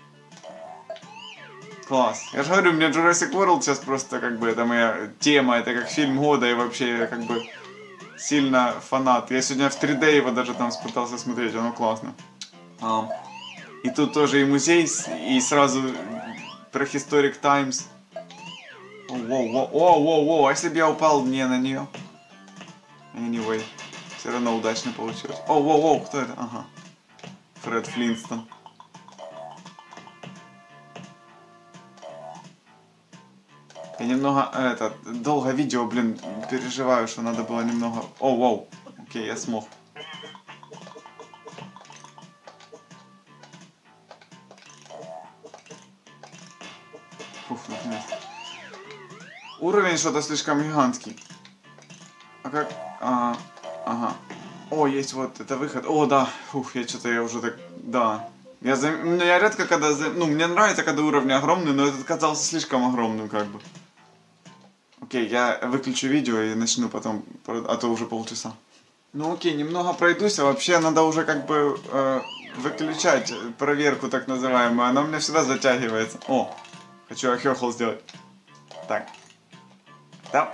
Класс. Я же говорю, мне Jurassic World сейчас просто как бы это моя тема, это как фильм года, и вообще я как бы сильно фанат. Я сегодня в 3D его даже там пытался смотреть, оно классно. И тут тоже и музей, и сразу Prehistoric Times. Воу, а если бы я упал не на нее? Anyway, все равно удачно получилось. Воу, кто это? Ага. Фред Флинстон. Я немного, долго видео, блин, переживаю, что надо было немного... Воу, окей, я смог. Фух, наконец. Уровень что-то слишком гигантский. А как... Ага. О, есть вот, это выход. О, да. Фух, я уже так... Да. Я редко когда... Ну, мне нравится, когда уровни огромные, но этот казался слишком огромным, как бы. Окей, я выключу видео и начну потом, а то уже полчаса. Ну окей, немного пройдусь, а вообще надо уже как бы выключать проверку так называемую. Она у меня всегда затягивается. О, хочу ахёхл сделать. Так. Да.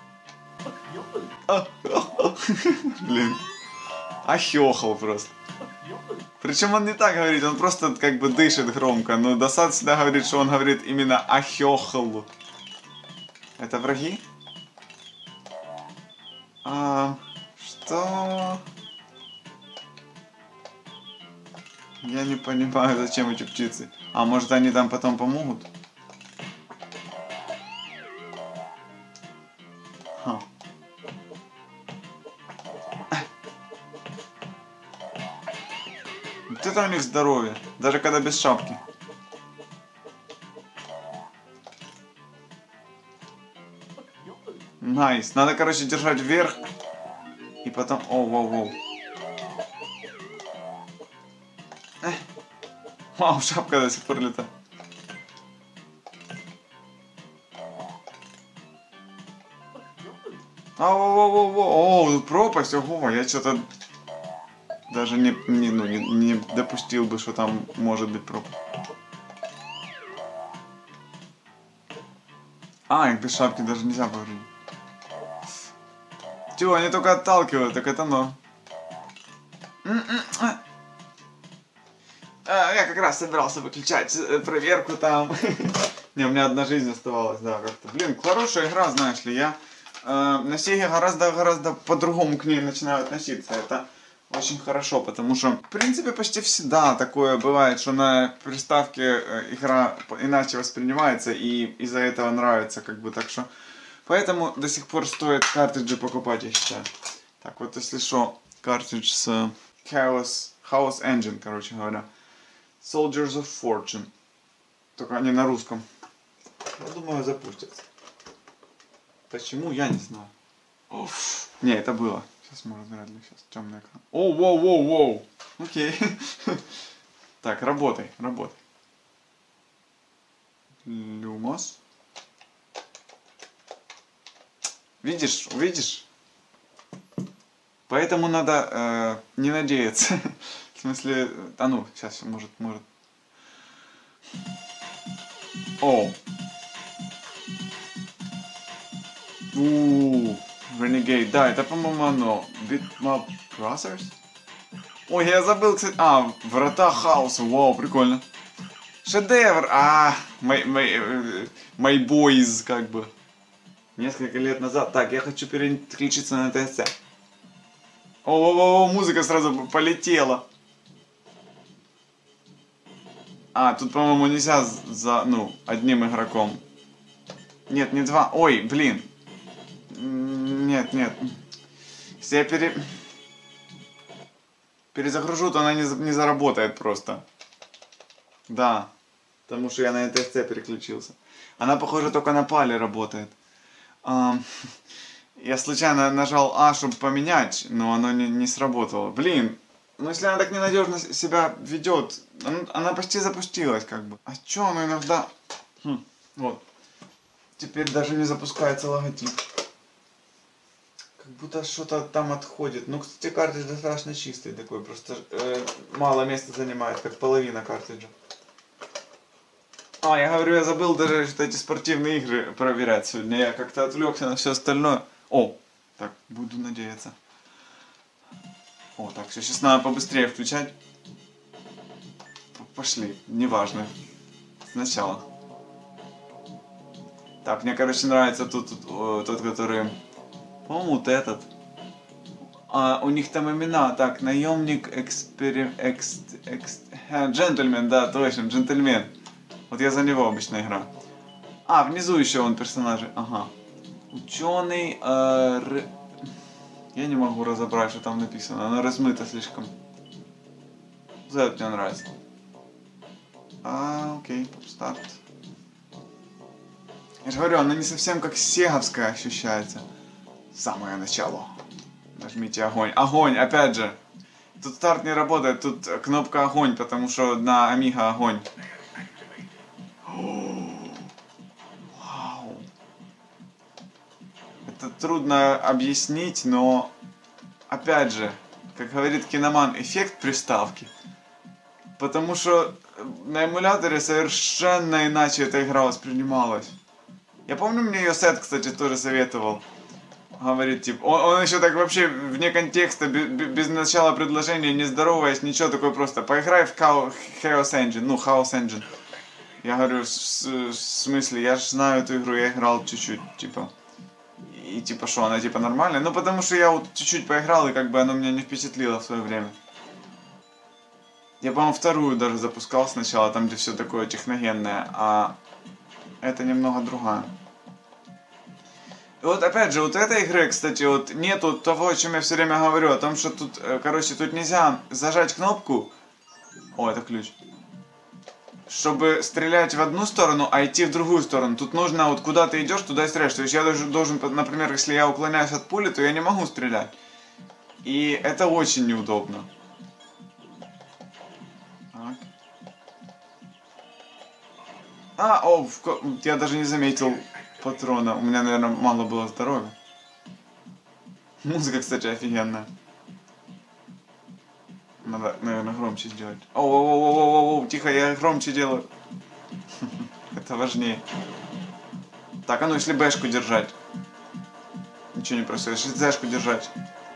Блин. Ахёхл просто. Причем он не так говорит, он просто как бы дышит громко. Но Досад всегда говорит, что он говорит именно ахёхл. Это враги? Что? Я не понимаю, зачем эти птицы. А может они там потом помогут? Ха. Вот это у них здоровье. Даже когда без шапки. Найс. Надо, короче, держать вверх. И потом... О, воу. Вау, шапка до сих пор летает. О, тут пропасть, ого, я что-то даже не допустил бы, что там может быть пропасть. А, их без шапки даже нельзя повредить. Чего, они только отталкивают, так это но. Я как раз собирался выключать проверку там. Не, у меня одна жизнь оставалась, да, как-то. Блин, хорошая игра, знаешь ли, я на Сеге гораздо по-другому к ней начинаю относиться. Это очень хорошо, потому что, в принципе, почти всегда такое бывает, что на приставке игра иначе воспринимается и из-за этого нравится, как бы, так что... Поэтому до сих пор стоит картриджи покупать, я считаю. Так, вот если что, картридж с Chaos Engine, короче говоря. Soldiers of Fortune. Только они на русском. Я думаю, запустятся. Почему, я не знаю. Оф. Не, это было. Сейчас может вряд ли. Сейчас темный экран. О, воу. Окей. Так, работай. Lumos. Видишь? Поэтому надо не надеяться. В смысле, сейчас может. О. Renegade, да, это, по-моему, оно. Bitmap Brothers? Ой, я забыл, кстати. Врата хаоса, вау, прикольно. Шедевр, my boys, как бы. Несколько лет назад. Так, я хочу переключиться на ТСЦ. О, музыка сразу полетела. Тут, по-моему, нельзя одним игроком. Нет, не два. Ой, блин. Нет. Если я перезагружу, то она не заработает просто. Да. Потому что я на НТСЦ переключился. Она, похоже, только на пале работает. Я случайно нажал А, чтобы поменять, но оно не сработало. Блин. Ну, если она так ненадежно себя ведет, она почти запустилась, как бы. А чё она иногда... Вот. Теперь даже не запускается логотип. Как будто что-то там отходит. Ну, кстати, картридж достаточно чистый такой, просто мало места занимает, как половина картриджа. Я говорю, я забыл даже что эти спортивные игры проверять сегодня. Я как-то отвлекся на все остальное. Так, буду надеяться. Так, все, сейчас надо побыстрее включать. Пошли, неважно. Сначала. Так, мне, короче, нравится тот, который... По-моему, вот этот. У них там имена. Так, наемник, джентльмен, да, точно, джентльмен. Вот я за него обычно играю. Внизу еще он персонажи. Ага. Ученый, Я не могу разобрать, что там написано. Оно размыто слишком. За это мне нравится. Окей, старт. Я же говорю, оно не совсем как сеговская ощущается. Самое начало. Нажмите огонь. Огонь, опять же. Тут старт не работает, тут кнопка огонь, потому что на Amiga огонь. Вау. Это трудно объяснить, но опять же, как говорит Киноман, эффект приставки. Потому что на эмуляторе совершенно иначе эта игра воспринималась. Я помню, мне ее Сет, кстати, тоже советовал. Говорит, типа, он еще так вообще вне контекста, без начала предложения, не здороваясь, ничего, такое просто. Поиграй в Chaos Engine, Chaos Engine. Я говорю, в смысле, я же знаю эту игру, я играл чуть-чуть, типа. И типа, что, она типа нормальная? Ну, потому что я вот чуть-чуть поиграл, и как бы оно меня не впечатлило в свое время. Я, по-моему, вторую даже запускал сначала, там, где все такое техногенное, а это немного другая. И вот опять же, вот этой игры, кстати, вот нету того, о чем я все время говорю, о том, что тут, короче, тут нельзя зажать кнопку. О, это ключ. Чтобы стрелять в одну сторону, а идти в другую сторону. Тут нужно, вот куда ты идешь, туда и стреляешь. То есть я должен, например, если я уклоняюсь от пули, то я не могу стрелять. И это очень неудобно. Я даже не заметил патрона. У меня, наверное, мало было здоровья. Музыка, кстати, офигенная. Надо, наверное, громче сделать. Оу, тихо, я громче делаю. Это важнее. Так, а ну если бэшку держать. Ничего не происходит. Если зэшку держать.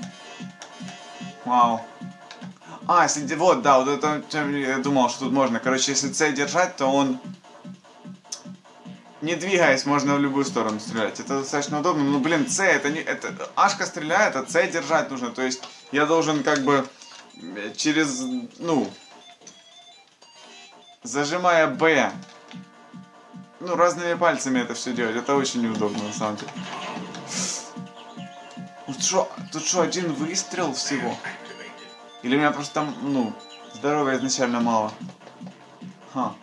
Вау. А, если... Вот, да, вот это... Я думал, что тут можно. Короче, если С держать, то он... Не двигаясь, можно в любую сторону стрелять. Это достаточно удобно. Ну, блин, С, это не... Это... Ашка стреляет, а С держать нужно. То есть, я должен как бы... Через... Ну... Зажимая Б. Ну, разными пальцами это все делать. Это очень неудобно, на самом деле. Тут что, один выстрел всего? Или у меня просто там, ну, здоровья изначально мало? Ха.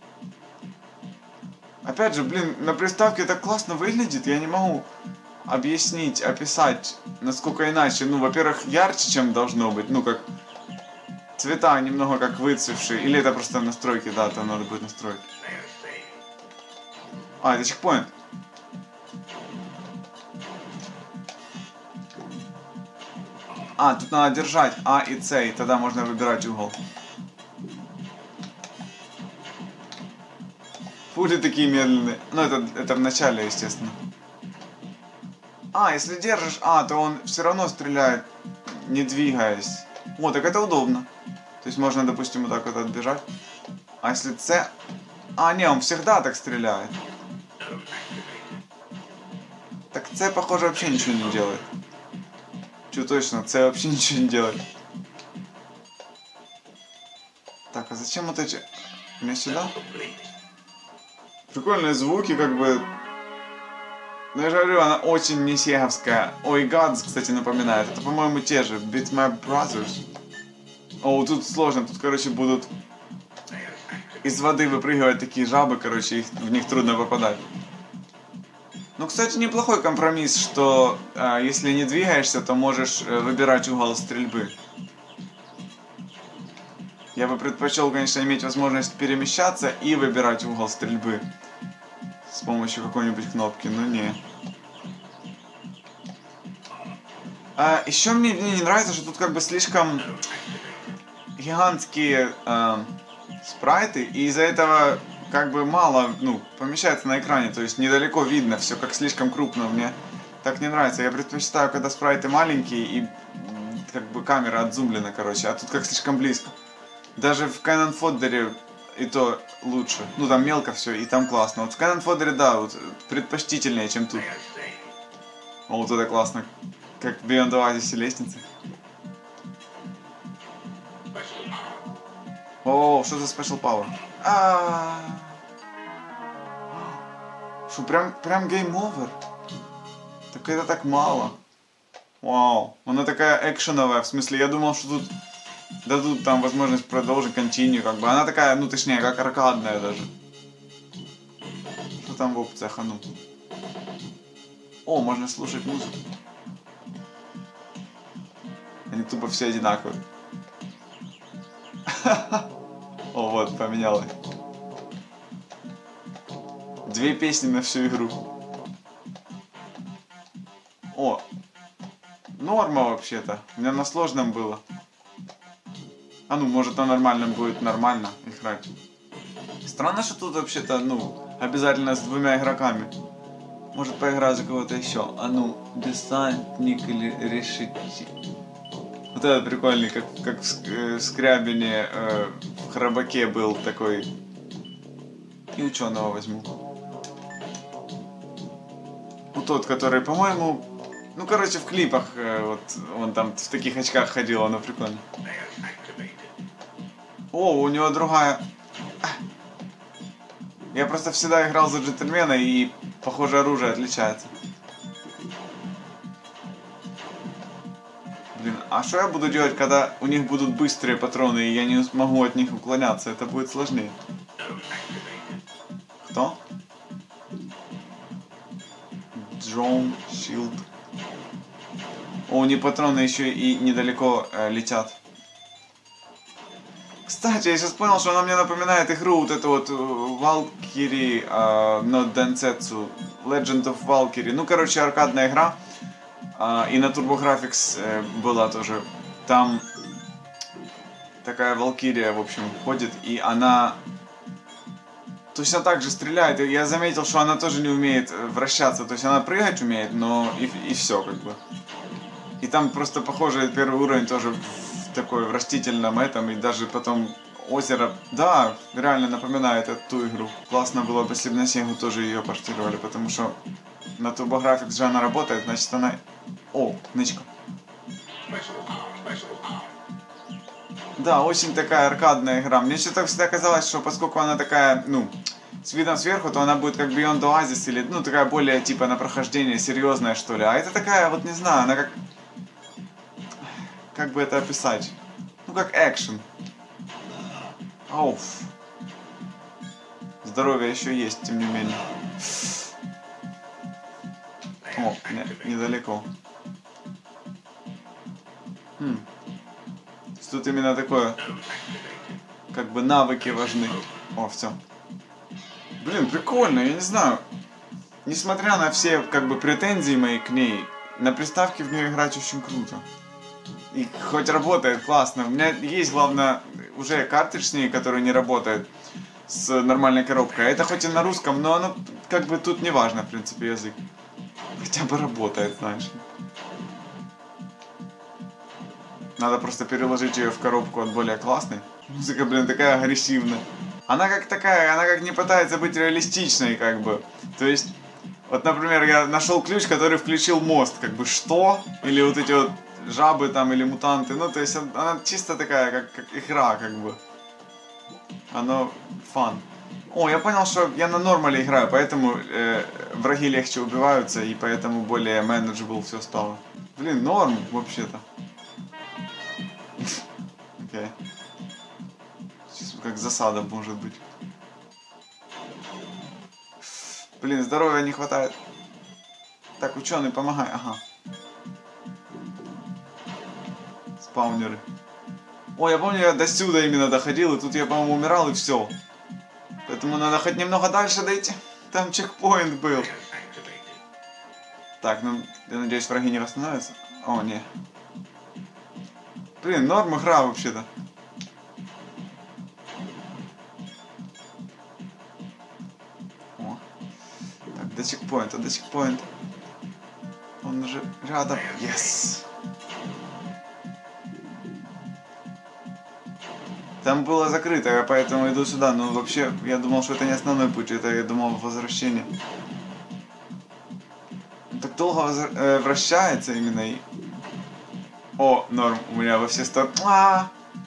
Опять же, блин, на приставке это классно выглядит. Я не могу объяснить, описать, насколько иначе. Ну, во-первых, ярче, чем должно быть. Ну, как... Цвета немного как выцвевшие. Или это просто настройки, да, там надо будет настроить. А, это чекпоинт. А, тут надо держать А и С, и тогда можно выбирать угол. Пули такие медленные. Ну, это в начале, естественно. А, если держишь А, то он все равно стреляет, не двигаясь. О, так это удобно. То есть можно, допустим, вот так вот отбежать. А если С... А, не, он всегда так стреляет. Так С, похоже, вообще ничего не делает. Чё, точно, С вообще ничего не делает. Так, а зачем вот эти... Мне сюда? Прикольные звуки, как бы... Ну, я же говорю, она очень не сеговская. Ой, Gods, кстати, напоминает. Это, по-моему, те же. Bitmap Brothers. О, тут сложно. Тут, короче, будут из воды выпрыгивать такие жабы, короче, в них трудно попадать. Ну, кстати, неплохой компромисс, что если не двигаешься, то можешь выбирать угол стрельбы. Я бы предпочел, конечно, иметь возможность перемещаться и выбирать угол стрельбы с помощью какой-нибудь кнопки, но не. Еще мне не нравится, что тут как бы слишком гигантские спрайты, и из-за этого как бы мало, ну, помещается на экране, то есть недалеко видно все, как слишком крупно. Мне так не нравится. Я предпочитаю, когда спрайты маленькие и как бы камера отзумлена, короче, а тут как слишком близко. Даже в Cannon Fodder и то лучше. Ну, там мелко все, и там классно. Вот в Cannon Fodder, да, вот предпочтительнее, чем тут. О, вот это классно. Как в Beyond Oasis лестницы. О, что за Special Power? Что, прям Game Over? Так это так мало. Вау. Она такая экшеновая. В смысле, я думал, что тут дадут там возможность продолжить континью, как бы. Она такая, ну точнее, как аркадная даже. Что там в опциях, а ну? О, можно слушать музыку. Они тупо все одинаковые. О, вот, поменялось. 2 песни на всю игру. О, норма вообще-то. У меня на сложном было. А ну, может на нормальном будет нормально играть. Странно, что тут вообще-то, ну, обязательно с 2 игроками. Может поиграть за кого-то еще. А ну, десантник или решите. Вот этот прикольный, как в Скрябине в Храбаке был такой. И ученого возьму. Ну тот, который, по-моему, ну короче в клипах, вот он там в таких очках ходил, оно прикольно. О, у него другая... Я просто всегда играл за джентльмена, и, похоже, оружие отличается. Блин, а что я буду делать, когда у них будут быстрые патроны, и я не смогу от них уклоняться? Это будет сложнее. Кто? Drone Shield. О, у них патроны еще и недалеко летят. Кстати, я сейчас понял, что она мне напоминает игру вот эту вот Valkyrie, no Densetsu, Legend of Valkyrie. Ну, короче, аркадная игра. И на TurboGrafx была тоже. Там такая Valkyria, в общем, ходит, и она точно так же стреляет. И я заметил, что она тоже не умеет вращаться. То есть она прыгать умеет, но и все, как бы. И там просто похоже первый уровень тоже в такой в растительном этом, и даже потом озеро, да, реально напоминает эту игру. Классно было бы, если бы на Сегу тоже ее портировали, потому что на TurboGrafx же она работает, значит она... О, нычка. Да, очень такая аркадная игра. Мне что-то всегда казалось, что поскольку она такая, ну, с видом сверху, то она будет как Beyond Oasis или, ну, такая более типа на прохождение серьезная, что ли. А это такая, вот не знаю, она как бы это описать? Ну, как экшен. Ауф. Здоровье еще есть, тем не менее. О, недалеко. Тут именно такое, как бы навыки важны. О, все. Блин, прикольно, я не знаю. Несмотря на все, как бы, претензии мои к ней, на приставке в нее играть очень круто. И хоть работает классно. У меня есть, главное, уже картридж с ней, который не работает с нормальной коробкой. Это хоть и на русском, но оно, как бы, тут не важно, в принципе, язык. Хотя бы работает, знаешь. Надо просто переложить ее в коробку от более классной. Музыка, блин, такая агрессивная. Она как такая, она как не пытается быть реалистичной, как бы. То есть, вот, например, я нашел ключ, который включил мост. Как бы, что? Или вот эти вот жабы там, или мутанты. Ну, то есть, она чисто такая, как игра, как бы. Оно фан. О, я понял, что я на нормале играю, поэтому враги легче убиваются, и поэтому более manageable все стало. Блин, норм, вообще-то. Окей. Сейчас как засада может быть. Блин, здоровья не хватает. Так, ученый, помогай. Ага. Спаунеры. О, я помню, я до сюда именно доходил, и тут я, по-моему, умирал, и все. Поэтому надо хоть немного дальше дойти. Там чекпоинт был. Так, ну, я надеюсь, враги не восстановятся. О, не. Блин, норм игра вообще-то. О. Так, до чекпоинта, до чекпоинта. Он уже рядом. Yes. Там было закрыто, я поэтому иду сюда. Но вообще, я думал, что это не основной путь, это я думал возвращение. Он так долго вращается именно и... О, норм, у меня во все стороны. Так,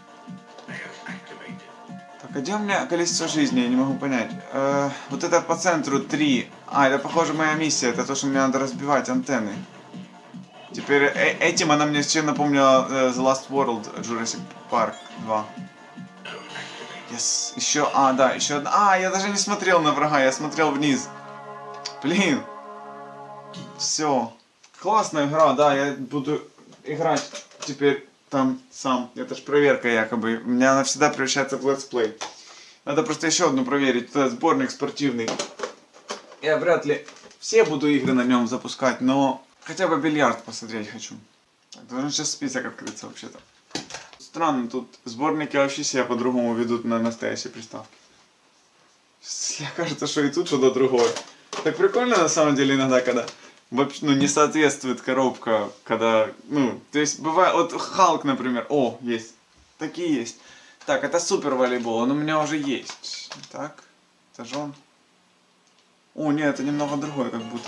а где у меня количество жизни? Я не могу понять. Вот это по центру 3. А, это похоже моя миссия. Это то, что мне надо разбивать антенны. Теперь этим она мне все напомнила The Last World, Jurassic Park 2. Yes. Еще, да, еще одна. Я даже не смотрел на врага, я смотрел вниз. Блин. Все. Классная игра, да, я буду играть теперь там сам. Это ж проверка якобы. У меня она всегда превращается в летсплей. Надо просто еще одну проверить. Это сборник спортивный. Я вряд ли все буду игры на нем запускать, но хотя бы бильярд посмотреть хочу. Так, должен сейчас список открыться вообще-то. Странно, тут сборники вообще себя по-другому ведут на настоящей приставке. Мне кажется, что и тут что-то другое. Так прикольно на самом деле иногда, когда вообще, не соответствует коробка, когда, то есть бывает, вот Халк, например, есть, такие есть. Так, это супер волейбол, он у меня уже есть. Так, это же он. Нет, это немного другое, как будто.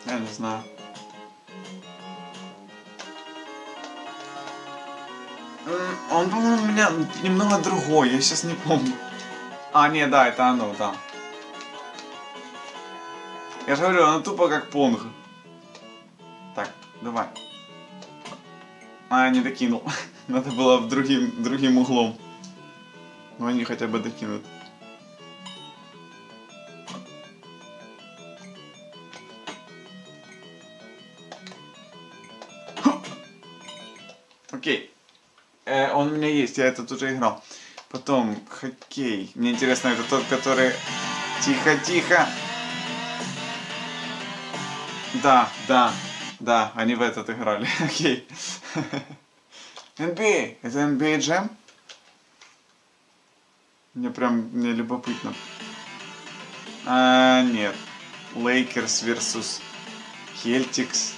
Я не знаю. Он, по-моему, у меня немного другой, я сейчас не помню. А, не, да, это оно, да. Я же говорю, оно тупо как понг. Так, давай. А, я не докинул. Надо было в другим углом. Но они хотя бы докинут. Окей. Он у меня есть, я этот уже играл. Потом хоккей. Мне интересно, это тот, который... Тихо-тихо. Да, они в этот играли. Окей. NBA. Это NBA Jam? Мне любопытно. Нет. Lakers versus Celtics.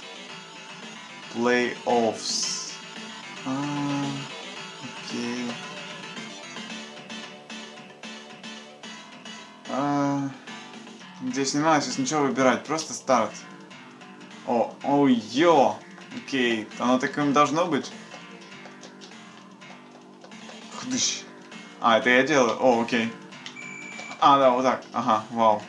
Playoffs. Окей. Здесь не надо сейчас ничего выбирать, просто старт. Йо! Окей, оно таким должно быть? Хдыщ. Это я делаю? Окей. Да, вот так. Ага, вау.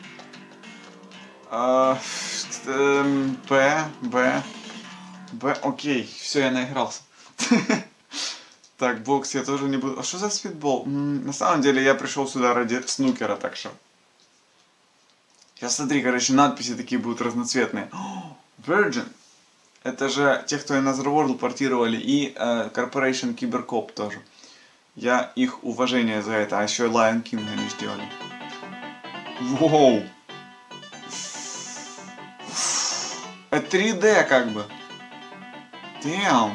Б, окей, все, я наигрался. Так, бокс я тоже не буду. А что за спидбол? На самом деле я пришел сюда ради снукера, так что... Сейчас смотри, короче, надписи такие будут разноцветные. Virgin. Это же те, кто Another World портировали, и Corporation Cybercop тоже. Я их уважение за это. А еще и Lion King они сделали. Воу! Это 3D как бы. Damn.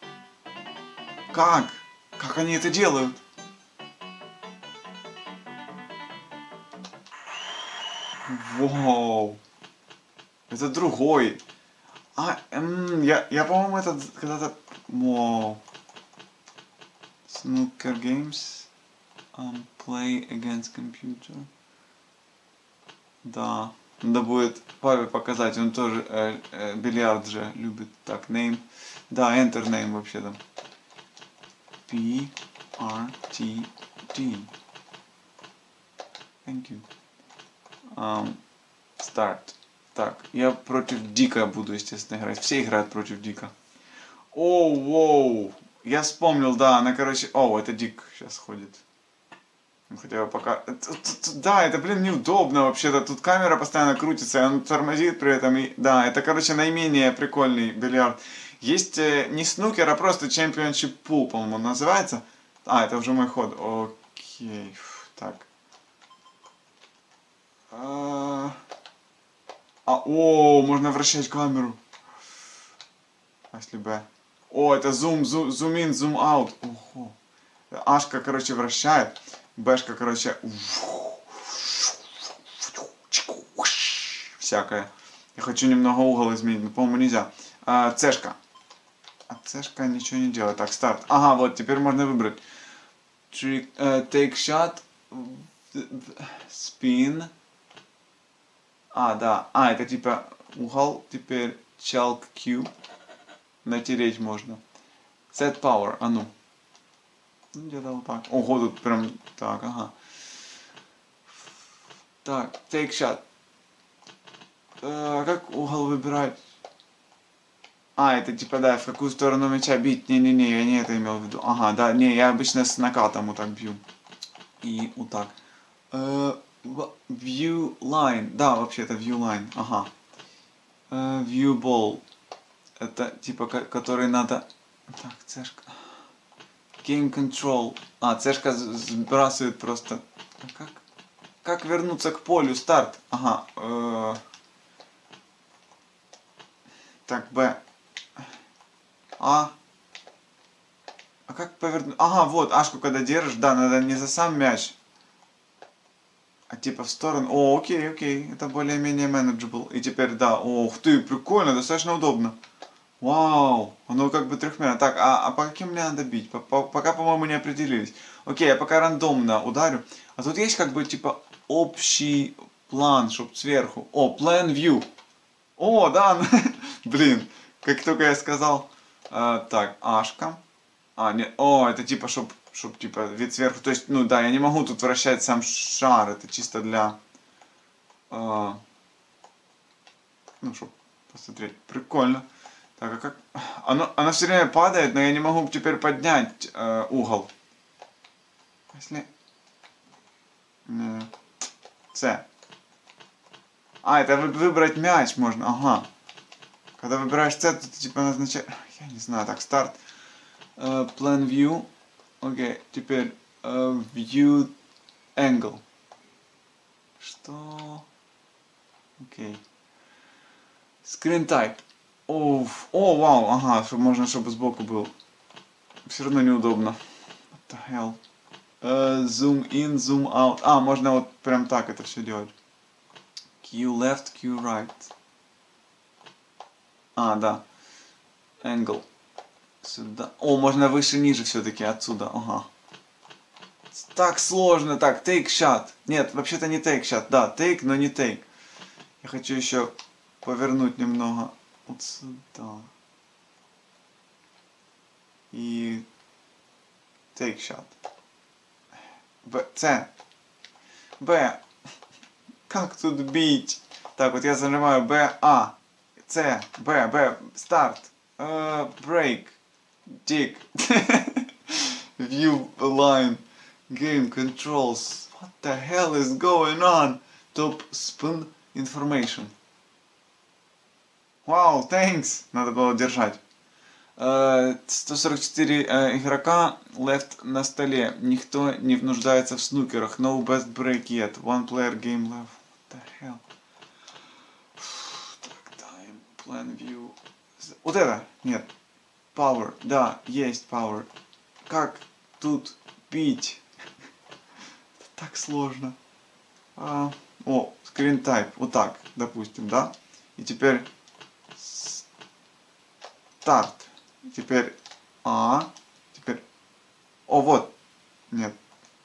Как? Как они это делают? Вау. Это другой. Я по-моему, это когда-то... Вау. Snooker Games. Play against computer. Да. Надо будет папе показать. Он тоже бильярд же любит. Так, name. Да, enter name вообще-то. P-R-T-T. Thank you. Start. Так, я против Дика буду, естественно, играть. Все играют против Дика. Воу. Я вспомнил, да, она, короче... это Дик сейчас ходит. Хотя бы пока... Да, это, блин, неудобно вообще-то. Тут камера постоянно крутится, и он тормозит при этом. И... Да, это, короче, наименее прикольный бильярд. Есть не снукер, а просто Championship Pool, по-моему, называется. Это уже мой ход. Окей. Так. Можно вращать камеру. А если Б? Это зум ин, зум аут. Ого. Ашка, короче, вращает. Бэшка, короче, всякое. Я хочу немного угол изменить, но, по-моему, нельзя. Цешка. Цешка ничего не делает. Так, старт. Ага, вот, теперь можно выбрать. Take shot. Spin. Да. Это типа угол. Теперь chalk Q. Натереть можно. Set power. Ну. Где-то вот так. Ого, тут прям так, ага. Так, take shot. Как угол выбирать? Это типа, да, в какую сторону мяча бить? Не-не-не, я не это имел в виду. Ага, да, не, я обычно с накатом вот так бью. И вот так. View line. Да, вообще это view line. Ага. View ball. Это типа, который надо... Так, цешка. Game control. Цешка сбрасывает просто... Как вернуться к полю? Старт. Ага. Так, Б. Как повернуть? Ага, вот, Ашку когда держишь, да, надо не за сам мяч, а типа в сторону. Окей. Это более-менее manageable. И теперь, да, ух ты, прикольно, достаточно удобно. Вау, оно как бы трехмерно. Так, по каким мне надо бить? Пока, по-моему, не определились. Окей, я пока рандомно ударю. А тут есть как бы типа общий план, чтоб сверху. Plan view. О, да, блин, как только я сказал, так, ашка. А, нет, о, это типа, чтоб типа вид сверху, то есть, ну да, я не могу тут вращать сам шар, это чисто для, ну, чтоб посмотреть, прикольно. Так, а как, оно все время падает, но я не могу теперь поднять угол. Если, С. А, это выбрать мяч можно, ага. Когда выбираешь С, то ты типа назначаешь... Я не знаю, так, старт. Plan view. Окей, теперь view angle. Что? Окей. Screen type. О, вау, ага, чтобы сбоку был. Все равно неудобно. What the hell? Zoom in, zoom out. А, можно вот прям так это все делать. Q left, Q right. А, да. Angle. Сюда. О, можно выше, ниже все-таки отсюда. Ага. Так сложно. Так, take shot. Нет, вообще-то не take shot. Да, take, но не take. Я хочу еще повернуть немного вот сюда. И take shot. Б, С. Б. Как тут бить? Так, вот я зажимаю Б, А. С, Б, старт. Break. Dig. View line. Game controls. What the hell is going on? Top spin information. Wow, thanks. Надо было держать. 144 игрока left на столе. Никто не нуждается в снукерах. No best break yet. One player game left. What the hell? Так, time, plan view. Вот это? Нет. Power. Да, есть power. Как тут бить? Это так сложно. О, screen type. Вот так, допустим, да? И теперь старт. Теперь А. Теперь... О, вот. Нет.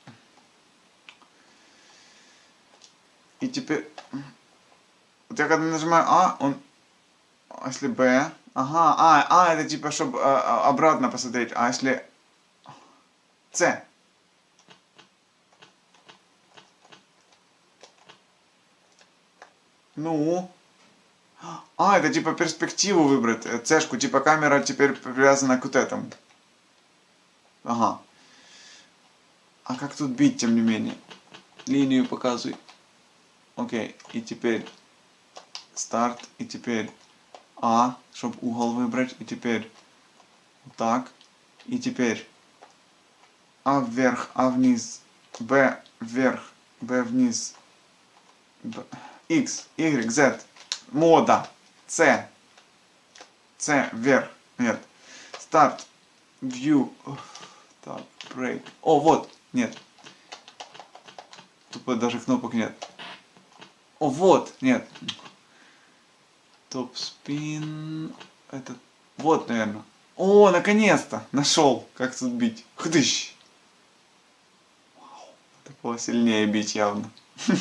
И теперь... Вот я когда нажимаю А, он... А если Б... Ага, это типа, чтобы обратно посмотреть. А если... С. Ну... А, это типа перспективу выбрать, цешку, типа камера теперь привязана к вот этому. Ага. А как тут бить, тем не менее? Линию показывай. Окей, и теперь старт, и теперь А, чтобы угол выбрать, и теперь вот так, и теперь А вверх, А вниз, Б вверх, Б вниз, Б, X, Y, Z. Мода. С вверх. Нет. Старт. View. Так, break. О, вот. Нет. Тупо даже кнопок нет. О, вот. Нет. Топ спин. Это... Вот, наверное. О, наконец-то. Нашел. Как тут бить. Хдыщ. Вау. Это было сильнее бить явно.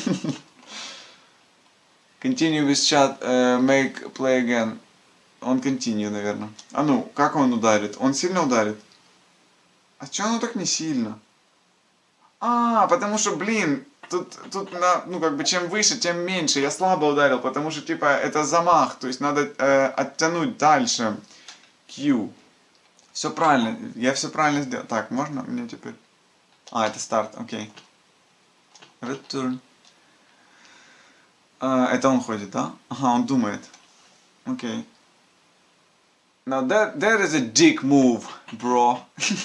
Continue with chat, make play again. Он continue, наверное. А ну, как он ударит? Он сильно ударит? А чё оно так не сильно? А, потому что, блин, тут ну, как бы, чем выше, тем меньше. Я слабо ударил, потому что, типа, это замах. То есть, надо оттянуть дальше. Q. Все правильно. Я все правильно сделал. Так, можно мне теперь? А, это старт, окей. Return. Это он ходит, да? Ага, он думает. Окей. Now that is a dick move, bro.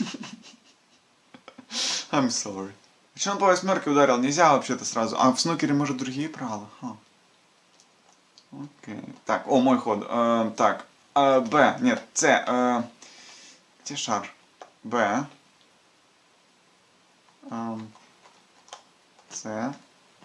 I'm sorry. Почему он по восьмерке ударил? Нельзя вообще-то сразу. А в снукере, может, другие правила? Окей. Так, о, мой ход. Так. Б. Нет, С. Где шар? Б. С.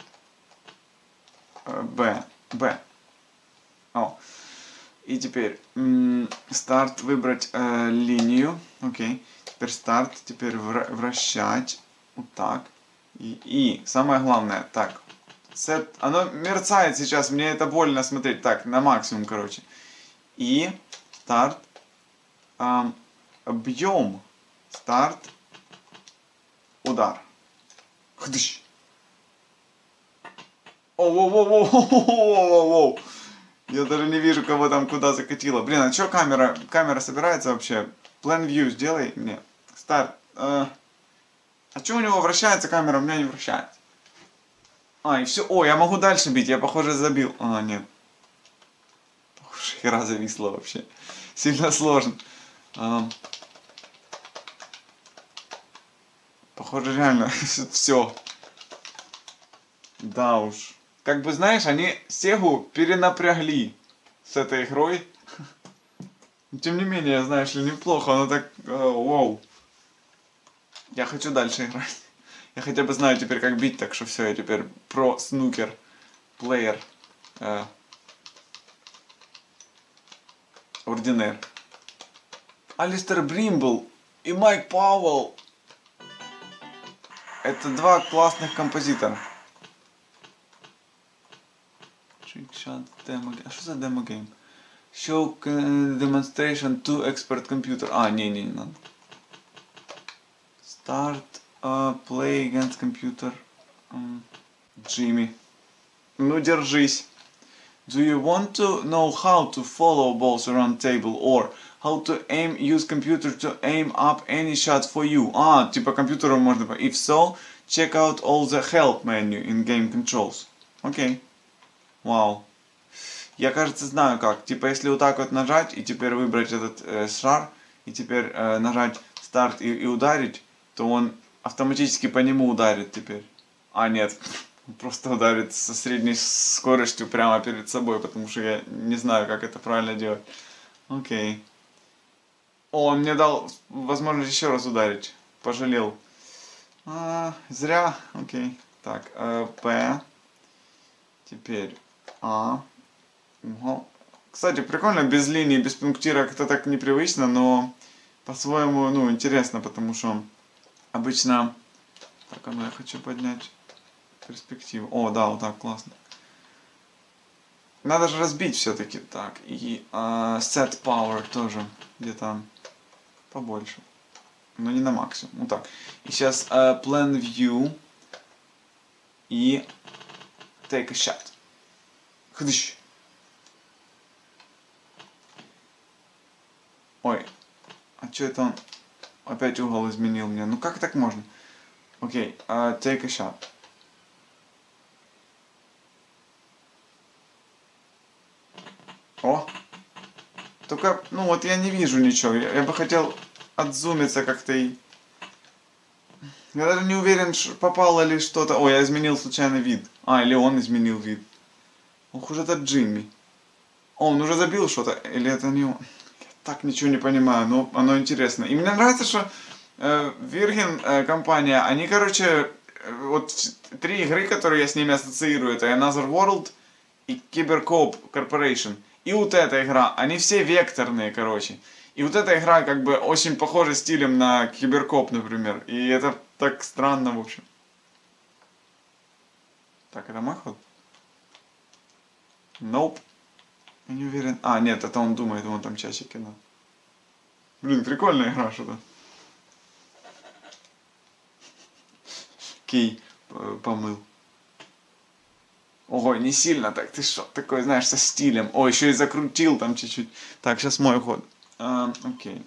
Б. О. И теперь старт выбрать линию. Окей. Теперь старт. Теперь вращать. Вот так. И самое главное. Так. Set, оно мерцает сейчас, мне это больно смотреть. Так, на максимум, короче. И старт. Объем. Старт. Удар. Хдыщ. Оу-воу-воу-воу-воу-воу-воу. Я даже не вижу, кого там куда закатило. Блин, а что камера? Камера собирается вообще? Plan view сделай мне. Старт. А что у него вращается камера? У меня не вращается. А, и все. О, я могу дальше бить. Я, похоже, забил. А, нет. Похоже, хера зависла вообще. Сильно сложно. Похоже, реально все. Да уж. Как бы, знаешь, они Сегу перенапрягли с этой игрой. Но, тем не менее, знаешь ли, неплохо. Оно так... Вау. Я хочу дальше играть. Я хотя бы знаю теперь, как бить, так что все, я теперь про-снукер. Плеер. Ординер. Алистер Бримбл и Майк Пауэлл. Это два классных композитора. Trickshot Demo Game. А что за Demo Game? Show Demonstration to Expert Computer. А, не надо. Start Play Against Computer. Jimmy. Ну, держись. Do you want to know how to follow balls around table or how to use computer to aim up any shot for you? А, типа компьютером можно... If so, check out all the help menu in game controls. Окей. Вау. Я, кажется, знаю как. Типа, если вот так вот нажать и теперь выбрать этот шар, и теперь нажать старт и ударить, то он автоматически по нему ударит теперь. А, нет. Просто ударит со средней скоростью прямо перед собой, потому что я не знаю, как это правильно делать. Окей. О, он мне дал возможность еще раз ударить. Пожалел. Зря. Окей. Так, П. Теперь А. Угу. Кстати, прикольно, без линии, без пунктира, как-то так непривычно, но по-своему, ну, интересно, потому что обычно... Так, а ну я хочу поднять перспективу. О, да, вот так, классно. Надо же разбить все-таки. Так, и set power тоже где-то побольше. Но не на максимум. Вот так. И сейчас plan view и take a shot. Хдыщ. Ой, а что это он опять угол изменил мне? Ну как так можно? Окей, take a shot. О! Только, ну вот я не вижу ничего. Я бы хотел отзумиться как-то и... Я даже не уверен, попало ли что-то... О, я изменил случайно вид. А, или он изменил вид. Ох уж этот Джимми. О, он уже забил что-то. Или это не он? Я так ничего не понимаю, но оно интересно. И мне нравится, что Virgin компания, они, короче, вот 3 игры, которые я с ними ассоциирую, это Another World и Cybercorp Corporation. И вот эта игра, они все векторные, короче. И вот эта игра как бы очень похожа стилем на Cybercorp, например. И это так странно, в общем. Так, это мой ход? Nope. Я не уверен. А, нет, это он думает, вон там часики, да. Блин, прикольная игра, что-то. Кей помыл. Ого, не сильно так, ты что? Такой, знаешь, со стилем. О, еще и закрутил там чуть-чуть. Так, сейчас мой ход. Окей.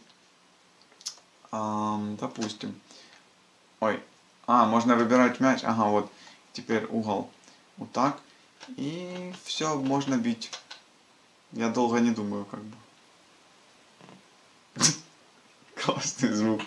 Допустим. Ой. Можно выбирать мяч. Ага, вот. Теперь угол. Вот так. И все, можно бить. Я долго не думаю, как бы. Классный звук.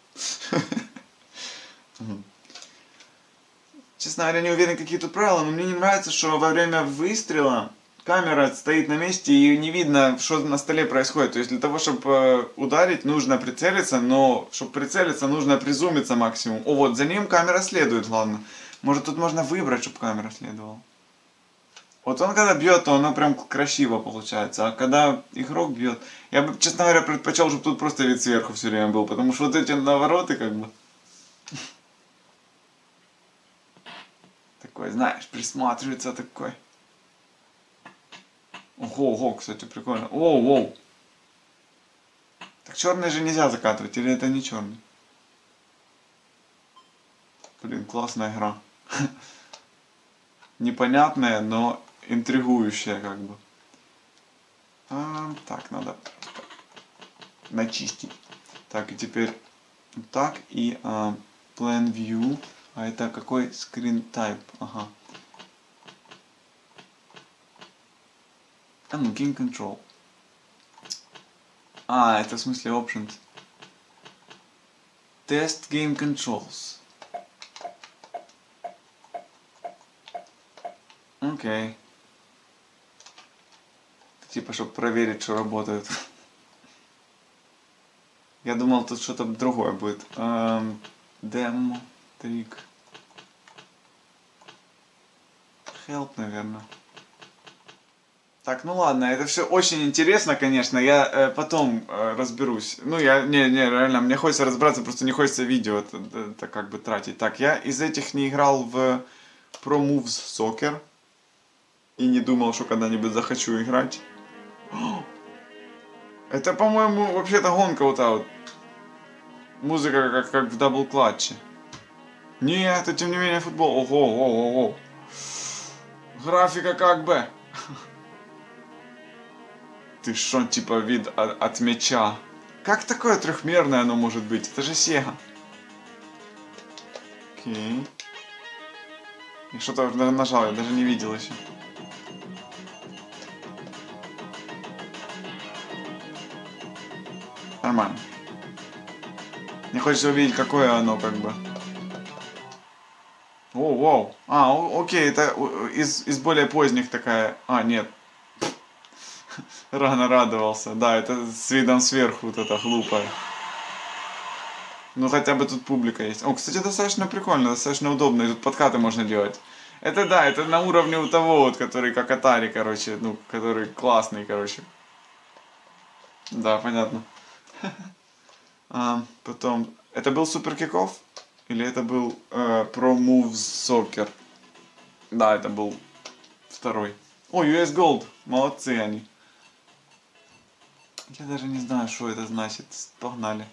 Честно говоря, не уверен, какие тут правила, но мне не нравится, что во время выстрела камера стоит на месте и не видно, что на столе происходит. То есть для того, чтобы ударить, нужно прицелиться, но чтобы прицелиться, нужно призумиться максимум. О, вот за ним камера следует, ладно. Может, тут можно выбрать, чтобы камера следовала. Вот он когда бьет, то оно прям красиво получается. А когда игрок бьет, я бы, честно говоря, предпочел, чтобы тут просто вид сверху все время был. Потому что вот эти навороты как бы... Так, Такой, знаешь, присматривается такой. Ого, кстати, прикольно. Воу. Так черный же нельзя закатывать, или это не черный? Блин, классная игра. Непонятная, но интригующая как бы. Так, надо начистить. Так, и теперь так, и Plan View. А это какой Screen Type? Ага. Game Control. Это в смысле Options. Test Game Controls. Окей. Типа, чтобы проверить, что работает. Я думал, тут что-то другое будет. Demo, трик. Help, наверное. Так, ну ладно, это все очень интересно, конечно. Я потом разберусь. Ну, реально, мне хочется разобраться, просто не хочется видео это как бы тратить. Так, я из этих не играл в Pro Moves Soccer. И не думал, что когда-нибудь захочу играть. Это, по-моему, вообще-то гонка вот та вот. Музыка как в дабл-клатче. Нет, это тем не менее футбол. Ого. Графика как бы. Ты шо, типа вид от мяча. Как такое трехмерное оно может быть? Это же Sega. Окей. И что-то нажал, я даже не видел еще. Нормально. Мне хочется увидеть, какое оно как бы. Воу. Окей, это из более поздних такая. Нет. Рано радовался. Да, это с видом сверху вот это глупое. Ну хотя бы тут публика есть. Кстати, достаточно прикольно, достаточно удобно. И тут подкаты можно делать. Это да, это на уровне у того вот, который как Atari, короче. Ну, который классный, короче. Да, понятно. Потом, это был Super Kick-Off? Или это был Pro Moves Soccer? Да, это был второй. US Gold, молодцы они. Я даже не знаю, что это значит. Погнали.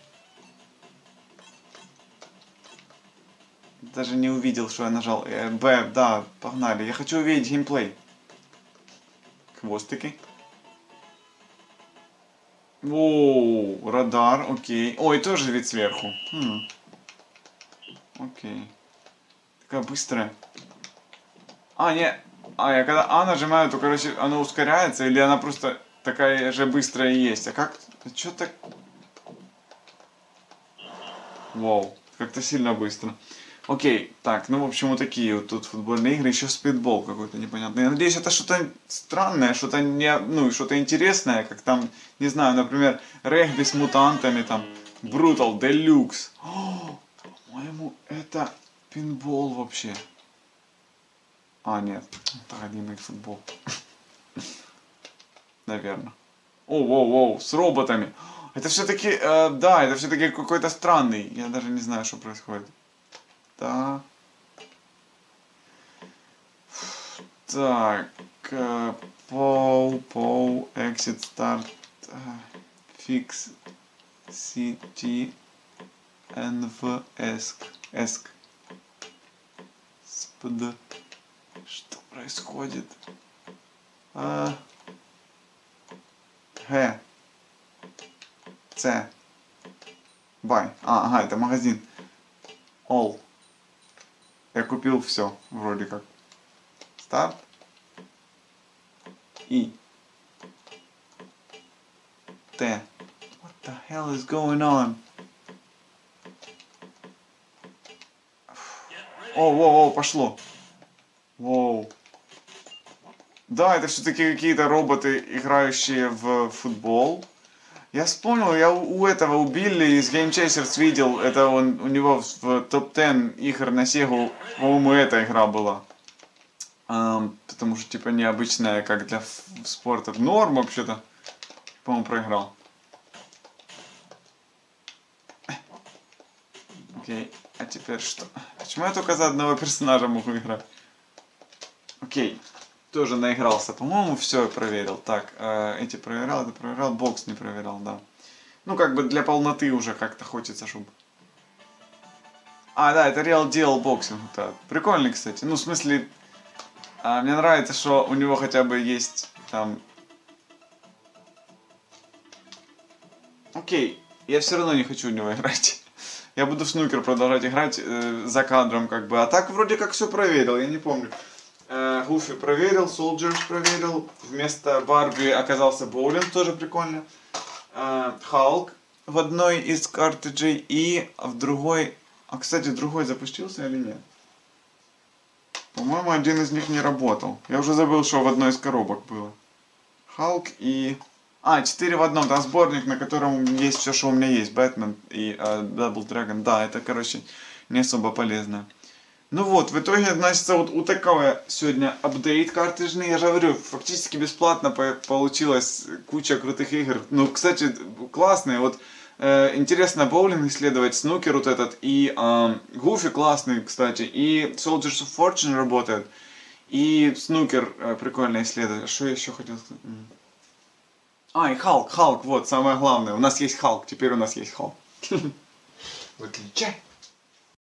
Даже не увидел, что я нажал. Б, да, погнали. Я хочу увидеть геймплей. Хвостики. Воу, радар, окей. Ой, тоже вид сверху. Окей. Такая быстрая. Я когда нажимаю, то, короче, оно ускоряется, или она просто такая же быстрая есть. А как? Что так? Вау, как-то сильно быстро. Окей, так, ну, в общем, вот такие вот тут футбольные игры. Еще спидбол какой-то непонятный. Я надеюсь, это что-то странное, что-то что-то интересное, как там, не знаю, например, регби с мутантами, там, Brutal, Deluxe. По-моему, это пинбол вообще. Нет, это галимый футбол. Наверное. Воу, с роботами. Это все-таки, да, это все-таки какой-то странный. Я даже не знаю, что происходит. Так, Pow, Exit, Start, Fix, CT, NV, ESC, SPD. Что происходит? Г, С, Buy. Это магазин. All. Я купил все, вроде как. Старт. И. Т. What the hell is going on? Воу, пошло. Воу. Да, это все-таки какие-то роботы, играющие в футбол. Я вспомнил, я у Билли из Game Chasers видел, это у него в топ-10 игр на Сегу, по-моему, эта игра была. Потому что, типа, необычная, как для спорта. Норм, вообще-то. По-моему, проиграл. Окей, а теперь что? Почему я только за одного персонажа могу играть? Окей. Тоже наигрался, по-моему, все проверил. Так, эти проверял, это проверял, бокс не проверял, да. Ну, как бы для полноты уже как-то хочется, чтобы... А, да, это Real Deal Boxing. Да. Прикольный, кстати. Ну, в смысле, мне нравится, что у него хотя бы есть там... Окей, я все равно не хочу в него играть. Я буду в снукер продолжать играть за кадром, как бы. А так вроде как все проверил, я не помню. Гуфи проверил, Soldiers проверил. Вместо Барби оказался боулинг, тоже прикольно. Халк в одной из картриджей и в другой... А, кстати, другой запустился или нет? По-моему, один из них не работал. Я уже забыл, что в одной из коробок было. Халк и... 4 в одном. Там сборник, на котором есть все, что у меня есть. Бэтмен и Double Dragon. Да, это, короче, не особо полезно. Ну вот, в итоге, значит, вот у такого сегодня апдейт картриджный. Я же говорю, фактически бесплатно получилась куча крутых игр. Ну, кстати, классные. Вот интересно боулинг исследовать, снукер вот этот. И Гуфи классный, кстати. И Soldiers of Fortune работает. И снукер прикольно исследовать. Что я еще хотел сказать? И Халк, вот, самое главное. У нас есть Халк, теперь у нас есть Халк. Выключай.